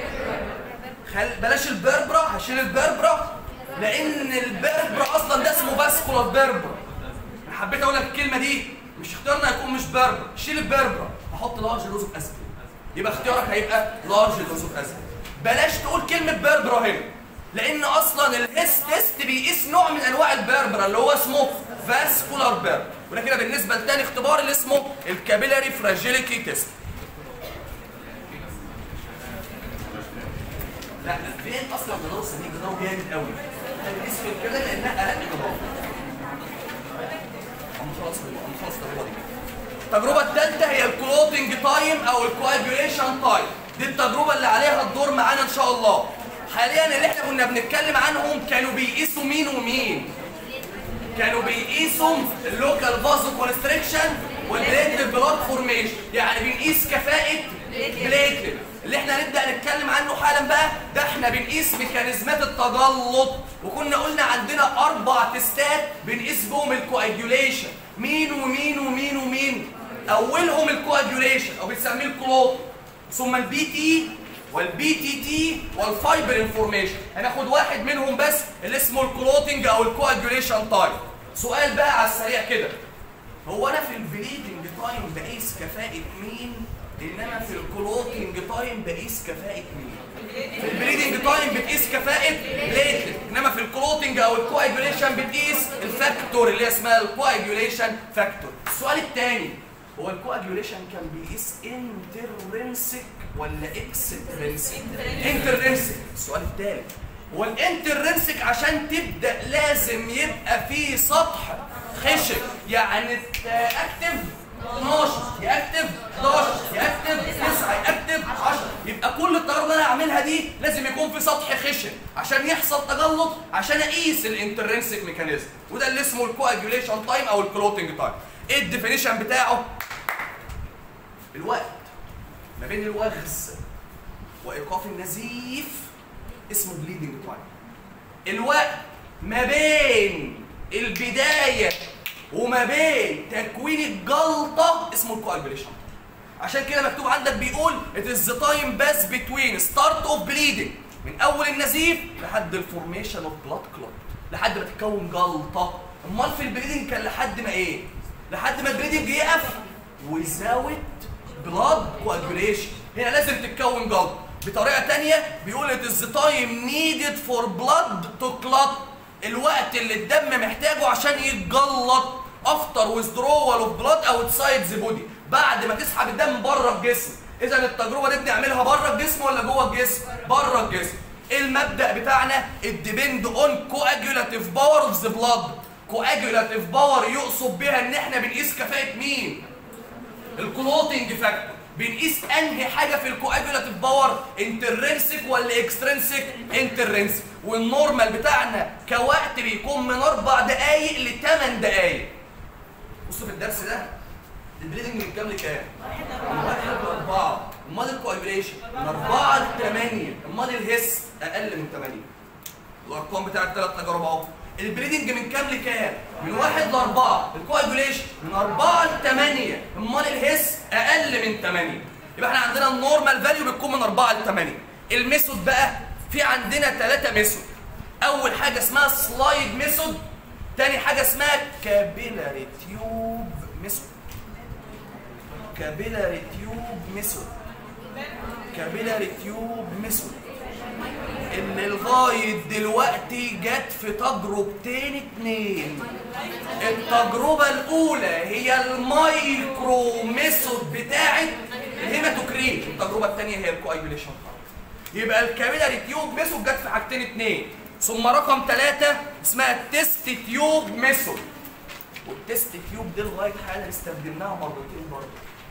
بلاش البربرا، هشيل البربرا لان البربرا اصلا ده اسمه فاسكولار بربرا. انا حبيت اقول لك الكلمه دي، مش اختيارنا هيكون مش بربرا، شيل البربرا، هحط لارج دوز اوف اسبرين، يبقى اختيارك هيبقى لارج دوز اوف اسبرين. بلاش تقول كلمه بربرا هنا، لان اصلا الهيس تيست بيقيس نوع من انواع البربرا اللي هو اسمه فاسكولار بربرا. وده كده بالنسبه لتاني اختبار اللي اسمه الكابيلاري فراجيليتي تيست. لا فين اصلا جدار الصديق؟ جدار جامد قوي، هنقيس في كده لانها اقل جدار. خلاص التجربه دي. التجربه الثالثه هي الكلوتنج تايم او الكواجوليشن تايم، دي التجربه اللي عليها الدور معانا ان شاء الله. حاليا اللي احنا كنا بنتكلم عنهم كانوا بيقيسوا مين ومين؟ كانوا بيقيسوا اللوكال فازو كونستريكشن والبليتلت بلاد فورميشن، يعني بنقيس كفاءه بليتلت. اللي احنا هنبدا نتكلم عنه حالا بقى ده احنا بنقيس ميكانيزمات التجلط، وكنا قلنا عندنا 4 تيستات بنقيس بهم الكواجوليشن، مين ومين ومين ومين؟ اولهم الكواجوليشن او بنسميه الكلوت، ثم البي تي والبي تي تي والفايبر انفورميشن. هناخد واحد منهم بس اللي اسمه الكلوتنج او الكواجوليشن تايم. سؤال بقى على السريع كده، هو انا في البليدنج تايم بقيس كفاءة مين؟ انما في الكلوتنج تايم بقيس كفاءة مين؟ في البليدنج تايم بتقيس كفاءة بليتلت، انما في الكلوتنج او الكواجوليشن بتقيس الفاكتور اللي اسمها الكواجوليشن فاكتور. السؤال الثاني، هو الكواجوليشن كان بيقيس انترنسك ولا اكسترنسك؟ انترنسك. السؤال الثالث، هو الانترنسك عشان تبدا لازم يبقى فيه سطح خشن، يعني اكتف 12 ياكتف 11 ياكتف 9 ياكتف 10، يبقى كل التجارب اللي انا هعملها دي لازم يكون في سطح خشن عشان يحصل تجلط عشان اقيس الانترنسك ميكانيزم، وده اللي اسمه الكواجوليشن تايم او الكلوتنج تايم. ايه الديفينيشن بتاعه؟ الوقت ما بين الوغز وايقاف النزيف اسمه بليدنج تايم. الوقت ما بين البدايه وما بين تكوين الجلطه اسمه الكواجوليشن. عشان كده مكتوب عندك بيقول it is the time pass between start of bleeding، من اول النزيف لحد الفورميشن اوف بلاد كلوت، لحد ما تتكون جلطه. امال في البليدنج كان لحد ما ايه؟ لحد ما البليدنج يقف ويزود بلاد كواجوليشن. هنا لازم تتكون جلطه. بطريقه ثانيه بيقول it is the time needed for blood to clot، الوقت اللي الدم محتاجه عشان يتجلط after withdrawal of blood outside the body، بعد ما تسحب الدم بره الجسم. اذا التجربه دي بنعملها بره الجسم ولا جوه الجسم؟ بره الجسم. المبدا بتاعنا الديبند اون كواجولاتيف باور اوف ذا بلاد. كواجولاتيف باور يقصد بها ان احنا بنقيس كفاءه مين؟ الكلوتنج فاكتور. بنقيس انهي حاجه في الكواجولاتيف باور؟ انترنسك ولا اكسترنسك؟ انترنسك. والنورمال بتاعنا كوقت بيكون من 4 دقائق ل 8 دقائق. بصوا في الدرس ده البليدنج من كام لكام؟ من 1 ل 4. امال الكواجوليشن من 4 ل 8. امال الهس اقل من 8. الارقام بتاعت الثلاث تجارب اهو. البليدنج من كام لكام؟ من 1 ل 4. الكواجوليشن من 4 ل 8. امال الهس اقل من 8. يبقى احنا عندنا النورمال فاليو بتكون من 4 ل 8. الميثود بقى في عندنا 3 ميثود. اول حاجه اسمها سلايد ميثود، تاني حاجه اسمها كابيلاري تيوب ميثود. كابيلاري تيوب ميثود. كابيلاري تيوب ميثود اللي لغايه دلوقتي جت في تجربتين 2. التجربه الاولى هي المايكرو ميثود بتاعت الهيماتوكريت، التجربه الثانيه هي الكواجوليشن. يبقى الكابيلاري تيوب ميثود جت في حاجتين 2. ثم رقم 3 اسمها التست تيوب ميثود. والتست تيوب دي لغايه حالا استخدمناها مرتين برضه.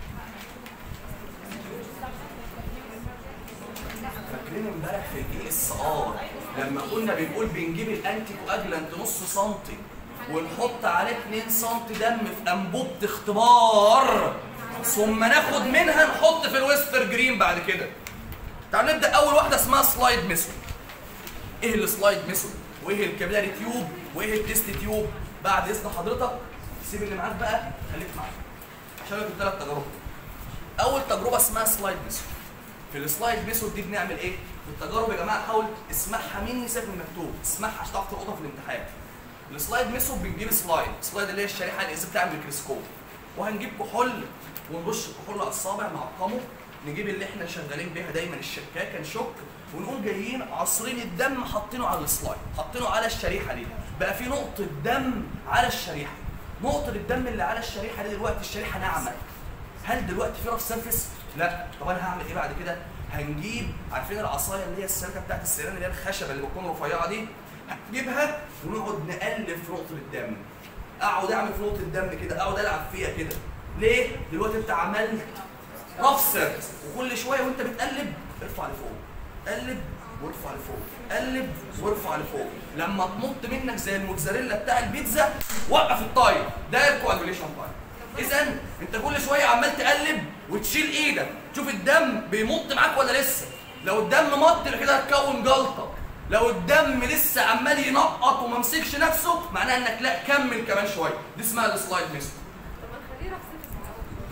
فاكرين امبارح في الدي اس ار لما كنا بنقول بنجيب الانتي كواجلانت نص سنتي ونحط عليه 2 سم دم في انبوبه اختبار، ثم ناخد منها نحط في الويستر جرين بعد كده. تعال نبدا اول واحده اسمها سلايد ميثود. ايه السلايد ميثود؟ وايه الكابيلاري تيوب؟ وايه التست تيوب؟ بعد اذن حضرتك سيب اللي معاك بقى خليك معايا عشان لك الثلاث تجارب. اول تجربه اسمها سلايد ميثود. في السلايد ميثود دي بنعمل ايه؟ في التجارب يا جماعه حاول اسمعها مني سيبك من المكتوب، اسمعها عشان تعرف تلقطها في الامتحان. السلايد ميثود بنجيب سلايد اللي هي الشريحه الازاز بتاع الميكروسكوب، وهنجيب كحول ونرش الكحول على الصابع نعقمه، نجيب اللي احنا شغالين بيها دايما الشكاكه نشك، ونقوم جايين عصرين الدم حاطينه على السلايد، حاطينه على الشريحه دي، بقى في نقطه دم على الشريحه. نقطه الدم اللي على الشريحه دي دلوقتي الشريحه ناعمه. هل دلوقتي في رف سيرفيس؟ لا. طب انا هعمل ايه بعد كده؟ هنجيب عارفين العصايه اللي هي السلكه بتاعت السيران اللي هي الخشبه اللي بتكون رفيعه دي، هنجيبها ونقعد نقلب في نقطه الدم. اقعد اعمل في نقطه الدم كده، اقعد العب فيها كده. ليه؟ دلوقتي انت عملت رف سيرفيس، وكل شويه وانت بتقلب ارفع لفوق، قلب وارفع لفوق، قلب وارفع لفوق. لما تنط منك زي الموتزاريلا بتاع البيتزا وقف الطاير، ده الكواجوليشن تايم. اذا انت كل شويه عمال تقلب وتشيل ايدك تشوف الدم بيمط معاك ولا لسه. لو الدم مط كده هتكون جلطه، لو الدم لسه عمال ينقط وما مسكش نفسه معناها انك لا كمل كمان شويه. دي اسمها السلايد ميثود. طب ما نخليه رف سيرفيس من الاول.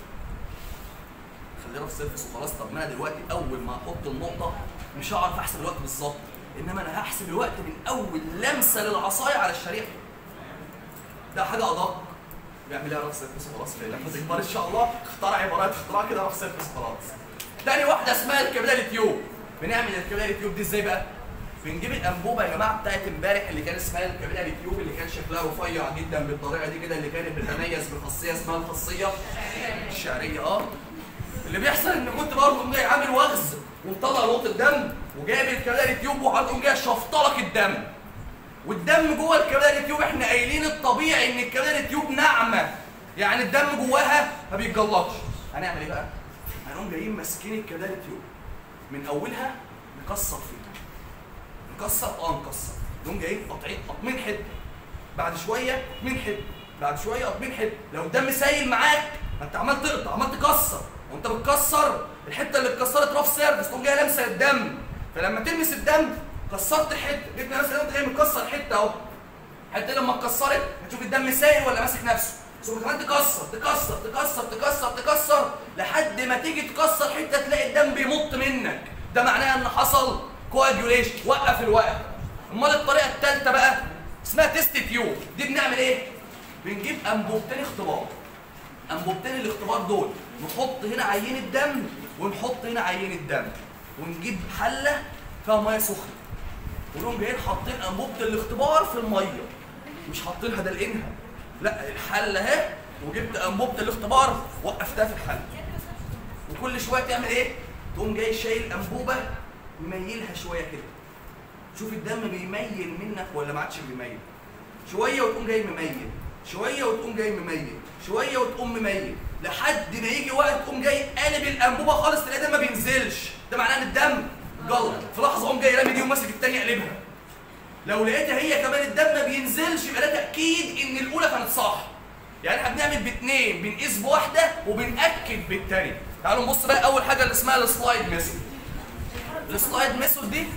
خليه رف سيرفيس وخلاص. طب ما انا دلوقتي اول ما احط النقطه مش هعرف احسب الوقت بالظبط، انما انا هحسب الوقت من اول لمسه للعصايه على الشريحه. ده حاجه ادق. بيعملها رف سيرفيس وخلاص. لما تكبر ان شاء الله اخترع عبارات اختراع كده رف سيرفيس خلاص. تاني واحده اسمها الكابيلاري تيوب. بنعمل الكابيلاري تيوب دي ازاي بقى؟ بنجيب الانبوبه يا جماعه بتاعت امبارح اللي كان اسمها الكابيلاري تيوب، اللي كان شكلها رفيع جدا بالطريقه دي كده، اللي كانت بتتميز بخاصيه اسمها الخاصيه الشعريه. اللي بيحصل ان كنت برضه جاي عامل وغز ومطلع نقطه دم وجايب الكابيلاري تيوب وحاطط جاي شفطلك الدم. والدم جوه الكابيلاري تيوب احنا قايلين الطبيعي ان الكابيلاري تيوب ناعمه، يعني الدم جواها ما بيتجلطش. هنعمل ايه بقى؟ هنقوم جايين ماسكين الكابيلاري تيوب من اولها نكسر فيها. نكسر نكسر، نقوم جايين قاطمين حته، بعد شويه من حته، بعد شويه قاطمين حته. لو الدم سايل معاك ما انت عمال تقطع عمال تكسر، وانت بتكسر الحته اللي اتكسرت راف سيرفس تقوم جايه لامسه الدم، فلما تلمس الدم كسرت حته، جبت مثلا انت جاي مكسر حته اهو، حته لما اتكسرت هتشوف الدم سايل ولا ماسك نفسه، ثم كمان تكسر تكسر تكسر تكسر تكسر لحد ما تيجي تكسر حته تلاقي الدم بيمط منك، ده معناه ان حصل كواجيوليشن. وقف الوقت. امال الطريقه الثالثه بقى اسمها تيست تيوب، دي بنعمل ايه؟ بنجيب انبوبتين اختبار. انبوبتين الاختبار دول نحط هنا عينه دم ونحط هنا عينه دم، ونجيب حله فيها ميه سخنه، ونقوم جايين حاطين انبوبه الاختبار في الميه، مش حاطينها دلقينها، لا الحله اهي، وجبت انبوبه الاختبار وقفتها في الحله. وكل شويه تعمل ايه؟ تقوم جاي شايل انبوبه مميلها شويه كده، شوف الدم بيميل منك ولا ما عادش بيميل، شويه وتقوم جاي مميل، شويه وتقوم جاي مميل، شويه وتقوم مميل، لحد ما يجي وقت تقوم جاي قالب الانبوبه خالص تلاقي الدم ما بينزلش، ده معناه ان الدم جلط، في لحظه قوم جاي رامي دي وماسك الثانيه قلبها. لو لقيتها هي كمان الدم ما بينزلش يبقى ده تاكيد ان الاولى كانت صح. يعني احنا بنعمل باثنين، بنقيس بواحده وبنأكد بالثانيه. تعالوا نبص بقى اول حاجه اللي اسمها السلايد ميثود. السلايد ميثود دي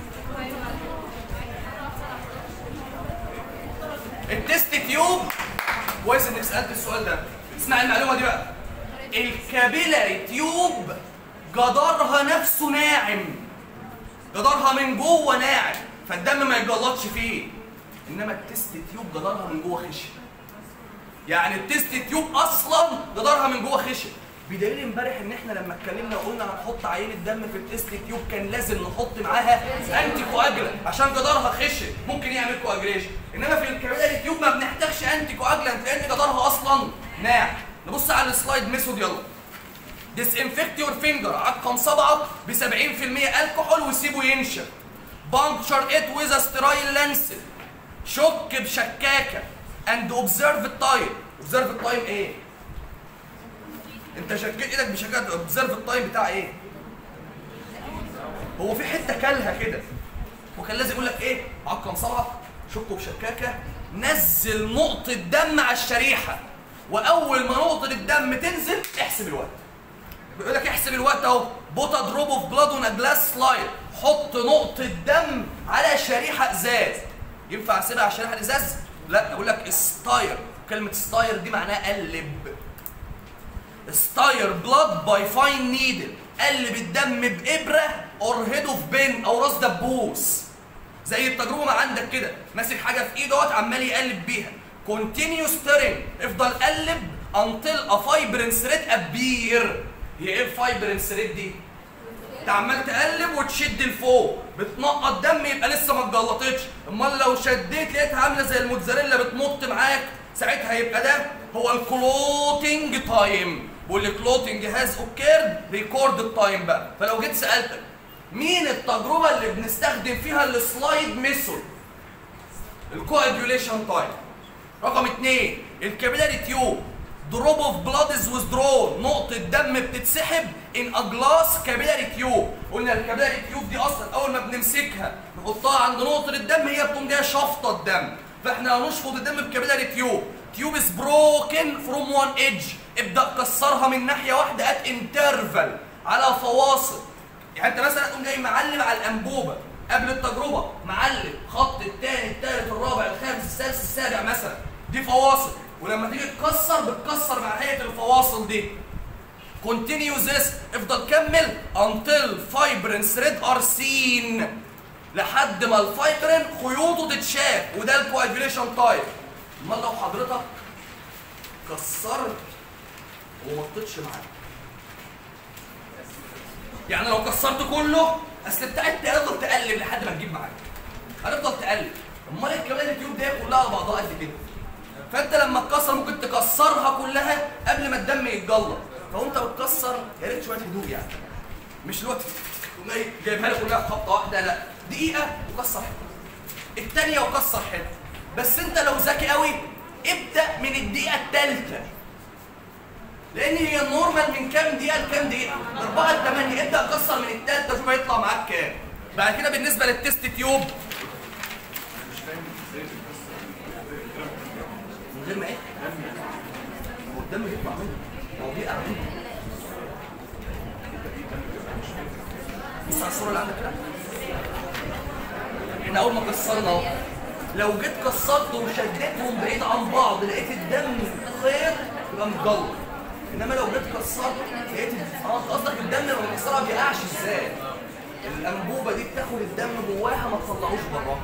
التست تيوب. كويس انك سالت السؤال ده، اسمع المعلومه دي بقى. الكابيلاري تيوب جدارها نفسه ناعم، جدارها من جوه ناعم فالدم ما يتجلطش فيه، انما التست تيوب جدارها من جوه خشن. يعني التست تيوب اصلا جدارها من جوه خشن، بدليل امبارح ان احنا لما اتكلمنا وقلنا هنحط عينه دم في التست تيوب كان لازم نحط معاها انتي كواجلانت عشان جدارها خشن ممكن يعمل كواجريشن، انما في الكابيلاري تيوب ما بنحتاجش انتي كواجلانت لان جدارها اصلا ناعم. نبص على السلايد ميثود يلا. ديسانفكت يور فينجر، عقم صبعك ب 70% الكحول وسيبه ينشف. بانكشر ات ويز سترايل لانسل، شك بشكاكه اند اوبزرف التايم. اوبزرف التايم ايه؟ انت شكيت ايدك بشكاكه، اوبزرف التايم بتاع ايه؟ هو في حته كلها كده وكان لازم يقول لك ايه؟ عقم صبعك، شكه بشكاكه، نزل نقطه دم على الشريحه، واول ما نقطه الدم تنزل احسب الوقت. بيقول لك احسب الوقت اهو. بوت ا دروب اوف بلاد اون ا جلاس سلايد، حط نقطه دم على شريحه ازاز. ينفع اسيبها على شريحه الازاز؟ لا، اقول لك استاير. كلمه استاير دي معناها قلب. استاير بلاد باي فاين نيدل، قلب الدم بابره اور هيد اوف بين او راس دبوس. زي التجربه ما عندك كده، ماسك حاجه في ايده عمال يقلب بيها. كونتينيو ستيرنج، افضل قلب انتل ا فايبرنس ريد ابير. هي ايه الفايبرنس ريد دي؟ انت عمال تقلب وتشد لفوق، بتنقط دم يبقى لسه ما اتجلطتش، امال لو شديت لقيتها عامله زي الموتزاريلا بتمط معاك، ساعتها يبقى ده هو الكلوتنج تايم. بيقول لك كلوتنج هاز اوكيرد ريكورد التايم بقى. فلو جيت سالتك مين التجربه اللي بنستخدم فيها السلايد ميثود؟ الكواجيوليشن تايم. رقم 2 الكابيلاري تيوب، دروب اوف بلاد از ويزدرون، نقطه دم بتتسحب ان ا جلاس كابيلاري تيوب. قلنا الكابيلاري تيوب دي اصلا اول ما بنمسكها نحطها عند نقطه الدم هي بتقوم جايه شافطه الدم، فاحنا هنشفط الدم بكابيلاري تيوب. تيوب از بروكن فروم وان ايدج، ابدا كسرها من ناحيه واحده ات انترفال، على فواصل. يعني انت مثلا تقوم جاي معلم على الانبوبه قبل التجربه، معلم خط الثاني الثالث الرابع الخامس السادس السابع مثلا، دي فواصل، ولما تيجي تكسر بتكسر مع هيئه الفواصل دي. كونتينيو ذس، افضل كمل انتل فايبرين ثريد ار سين، لحد ما الفايبرين خيوطه تتشاف، وده الكواجيوليشن تايب. امال لو حضرتك كسرت وما طلعش معاك، يعني لو كسرت كله اصل بتاعت تفضل تقلب لحد ما تجيب معاك، هتفضل تقلب. امال الكابيلاري التيوب دي كلها على بعضها قد كده، فانت لما تكسر ممكن تكسرها كلها قبل ما الدم يتجلط، فوانت بتكسر يا ريت شويه هدوء، يعني مش الوقت جايبها لك كلها في خبطه واحده، لا، دقيقه وكسر حته، الثانيه وكسر حته. بس انت لو ذكي قوي ابدا من الدقيقه الثالثه، لان هي النورمال من كام دقيقه لكام دقيقه؟ 4 ل 8، ابدا كسر من الثالثه شوف هيطلع معاك كام. بعد كده بالنسبه للتست تيوب، من غير ما ايه؟ هو الدم بيطلع منه، هو بيقع منه. بص على الصوره اللي عندك كده. احنا اول ما كسرنا اهو، لو جيت كسرت وشديتهم بعيد عن بعض لقيت الدم خيط يبقى متجلط. انما لو جيت كسرت لقيت قصدك الدم لما بكسرها ما بيقعش ازاي؟ الانبوبه دي بتاخد الدم جواها ما تطلعوش براها.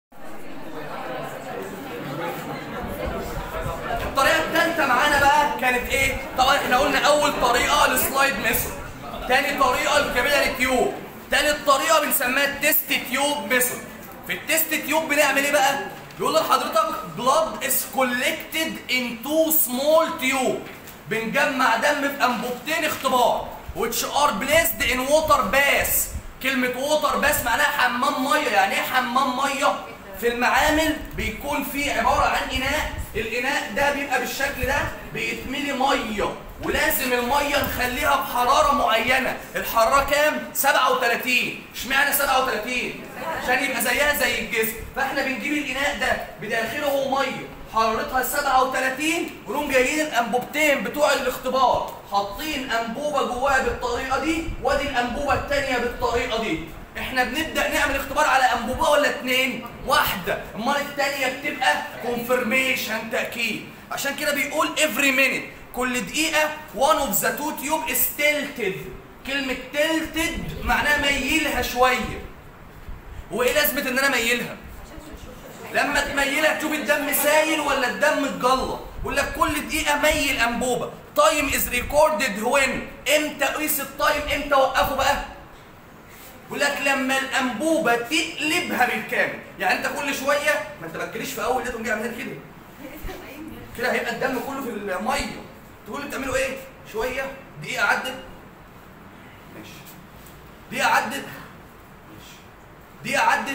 الطريقه الثالثه معانا بقى كانت ايه؟ طبعا احنا قلنا اول طريقه السلايد ميثود، تاني طريقه الكابيلاري تيوب، تالت طريقه بنسميها التيست تيوب ميثود. في التيست تيوب بنعمل ايه بقى؟ بيقول لحضرتك blood is collected in two small tube. بنجمع دم في انبوبتين اختبار which are placed in water bath. كلمة water bath معناها حمام مية. يعني ايه حمام مية؟ في المعامل بيكون في عبارة عن إناء، الإناء ده بيبقى بالشكل ده بيتملي مية، ولازم المية نخليها بحرارة معينة. الحرارة كام؟ 37. اشمعنى 37؟ عشان يبقى زيها زي الجسم. فاحنا بنجيب الإناء ده بداخله مية حرارتها 37، ونقوم جايين الانبوبتين بتوع الاختبار حاطين انبوبه جواها بالطريقه دي، وادي الانبوبه الثانيه بالطريقه دي. احنا بنبدا نعمل اختبار على انبوبه ولا اتنين؟ واحده. امال الثانيه بتبقى كونفirmation تاكيد. عشان كده بيقول every minute، كل دقيقه one of the two tube is tilted. كلمه tilted معناها ميلها شويه. وايه لازمه ان انا ميلها؟ لما تميلها تشوف الدم سايل ولا الدم اتجلط. يقول لك كل دقيقه ميل انبوبه. تايم از ريكوردد وين. امتى قيس التايم؟ امتى وقفه بقى؟ يقول لك لما الانبوبه تقلبها بالكامل. يعني انت كل شويه، ما انت ما تجريش في اول لقيتهم جاي عاملين كده كده هيبقى الدم كله في الميه. تقول لي بتعملوا ايه؟ شويه، دقيقه عدت ماشي، دقيقه عدت ماشي، دقيقه عدت،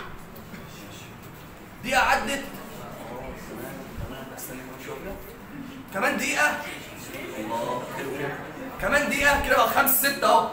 دقيقة عدت، استنى كمان دقيقة، الله حلو كده، كمان دقيقة كده بقى 5 6 اهو.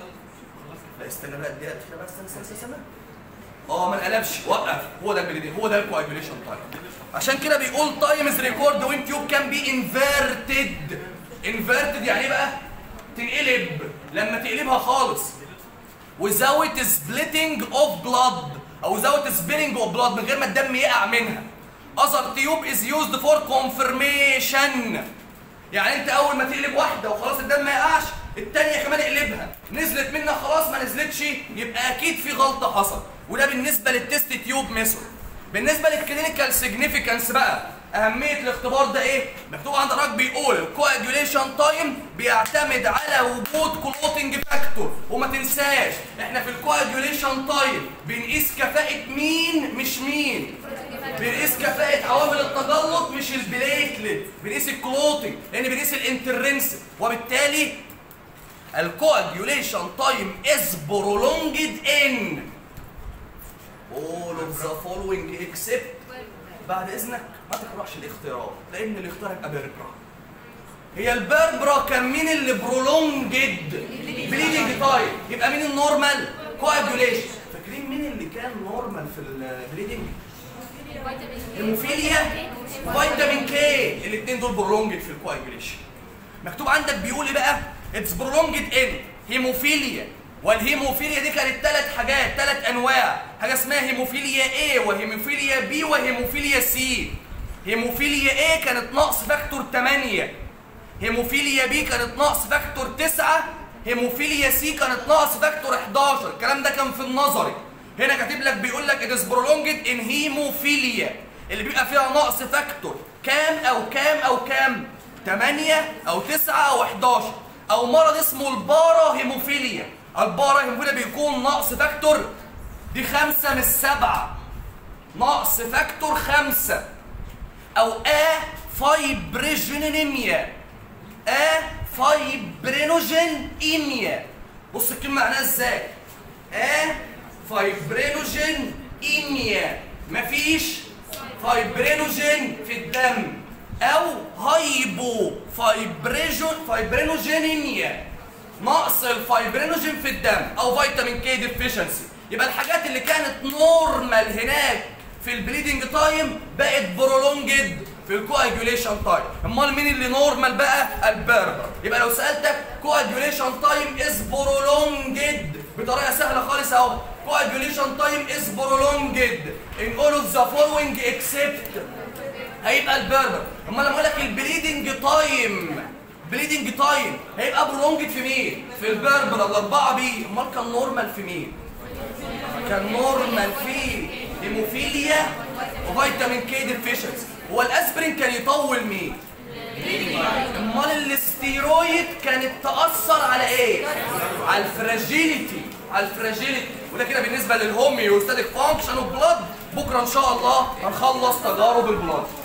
لا استنى بقى الدقيقة كده بقى، استنى ما انقلبش، وقف. هو ده البليدنج، هو ده الكواجوليشن تايم. عشان كده بيقول تايم از ريكورد وين تيوب كان بي انفيرتد. انفيرتد يعني ايه بقى؟ تنقلب، لما تقلبها خالص. without splitting of blood او without spilling of blood، من غير ما الدم يقع منها. other tube is used for confirmation. يعني انت اول ما تقلب واحده وخلاص الدم ما يقعش، الثانيه كمان اقلبها، نزلت منها خلاص ما نزلتش، يبقى اكيد في غلطه حصل. وده بالنسبه للتيست تيوب ميثود. بالنسبه للكلينيكال سيجنيفيكانس بقى، اهميه الاختبار ده ايه؟ مكتوب عند حضرتك بيقول الكواجوليشن تايم بيعتمد على وجود كلوتنج فاكتور. وما تنساش احنا في الكواجوليشن تايم بنقيس كفاءه مين مش مين؟ بنقيس كفاءه عوامل التجلط مش البليتلت، بنقيس الكلوتنج لان بنقيس الانترنسك. وبالتالي الكواجوليشن تايم از برولونجد ان all of the following except. بعد اذنك ما تقراش الاختيارات لان الاختيار هيبقى بيربرا. هي البيربرا كان مين اللي برولونجد؟ بليدنج تايم. يبقى مين النورمال؟ كواجوليشن. فاكرين مين اللي كان نورمال في البليدنج؟ هيموفيليا، فيتامين كي. الاثنين دول برولونجد في الكواجوليشن. مكتوب عندك بيقول ايه بقى؟ اتس برولونجد ان هيموفيليا. والهيموفيليا دي كانت 3 حاجات، 3 انواع. حاجه اسمها هيموفيليا A وهيموفيليا B وهيموفيليا C. هيموفيليا A كانت نقص فاكتور 8، هيموفيليا B كانت نقص فاكتور 9، هيموفيليا C كانت نقص فاكتور 11. الكلام ده كان في النظري. هنا كاتب لك بيقول لك it is prolonged in هيموفيليا اللي بيبقى فيها نقص فاكتور كام او كام او كام؟ 8 او 9 او 11. او مرض اسمه البارا هيموفيليا. البارا هيموفيليا بيكون نقص فاكتور دي 5 مش 7، نقص فاكتور 5. او فايبرينوجينيميا، فايبرينوجينيميا. بص الكلمه معناها ازاي؟ فايبرينوجينيميا، مفيش فايبرينوجين في الدم. او هايبو فايبرينوجينيميا، نقص الفايبرينوجين في الدم، او فيتامين كي ديفيشنسي. يبقى الحاجات اللي كانت نورمال هناك في البليدنج تايم بقت برولونجد في الكواجوليشن تايم. امال مين اللي نورمال بقى؟ البربر. يبقى لو سالتك كواجوليشن تايم از برولونجد بطريقه سهله خالص اهو، كواجوليشن تايم از برولونجد ان اول اوف ذا فولوينج اكسبت، هيبقى البربر. امال لما اقول لك البليدنج تايم، بليدنج تايم هيبقى برولونجد في مين؟ في البربر الاربعه بي. امال كان نورمال في مين؟ كان نورمال في هيموفيليا وفيتامين كي ديفيشنسي. هو الاسبرين كان يطول مين؟ امال الاستيرويد كانت تاثر على ايه؟ على الفراجيليتي، على الفراجيليتي. وده كده بالنسبه للهوميوستاتيك فانكشن اوف بلاد. بكره ان شاء الله هنخلص تجارب البلاد.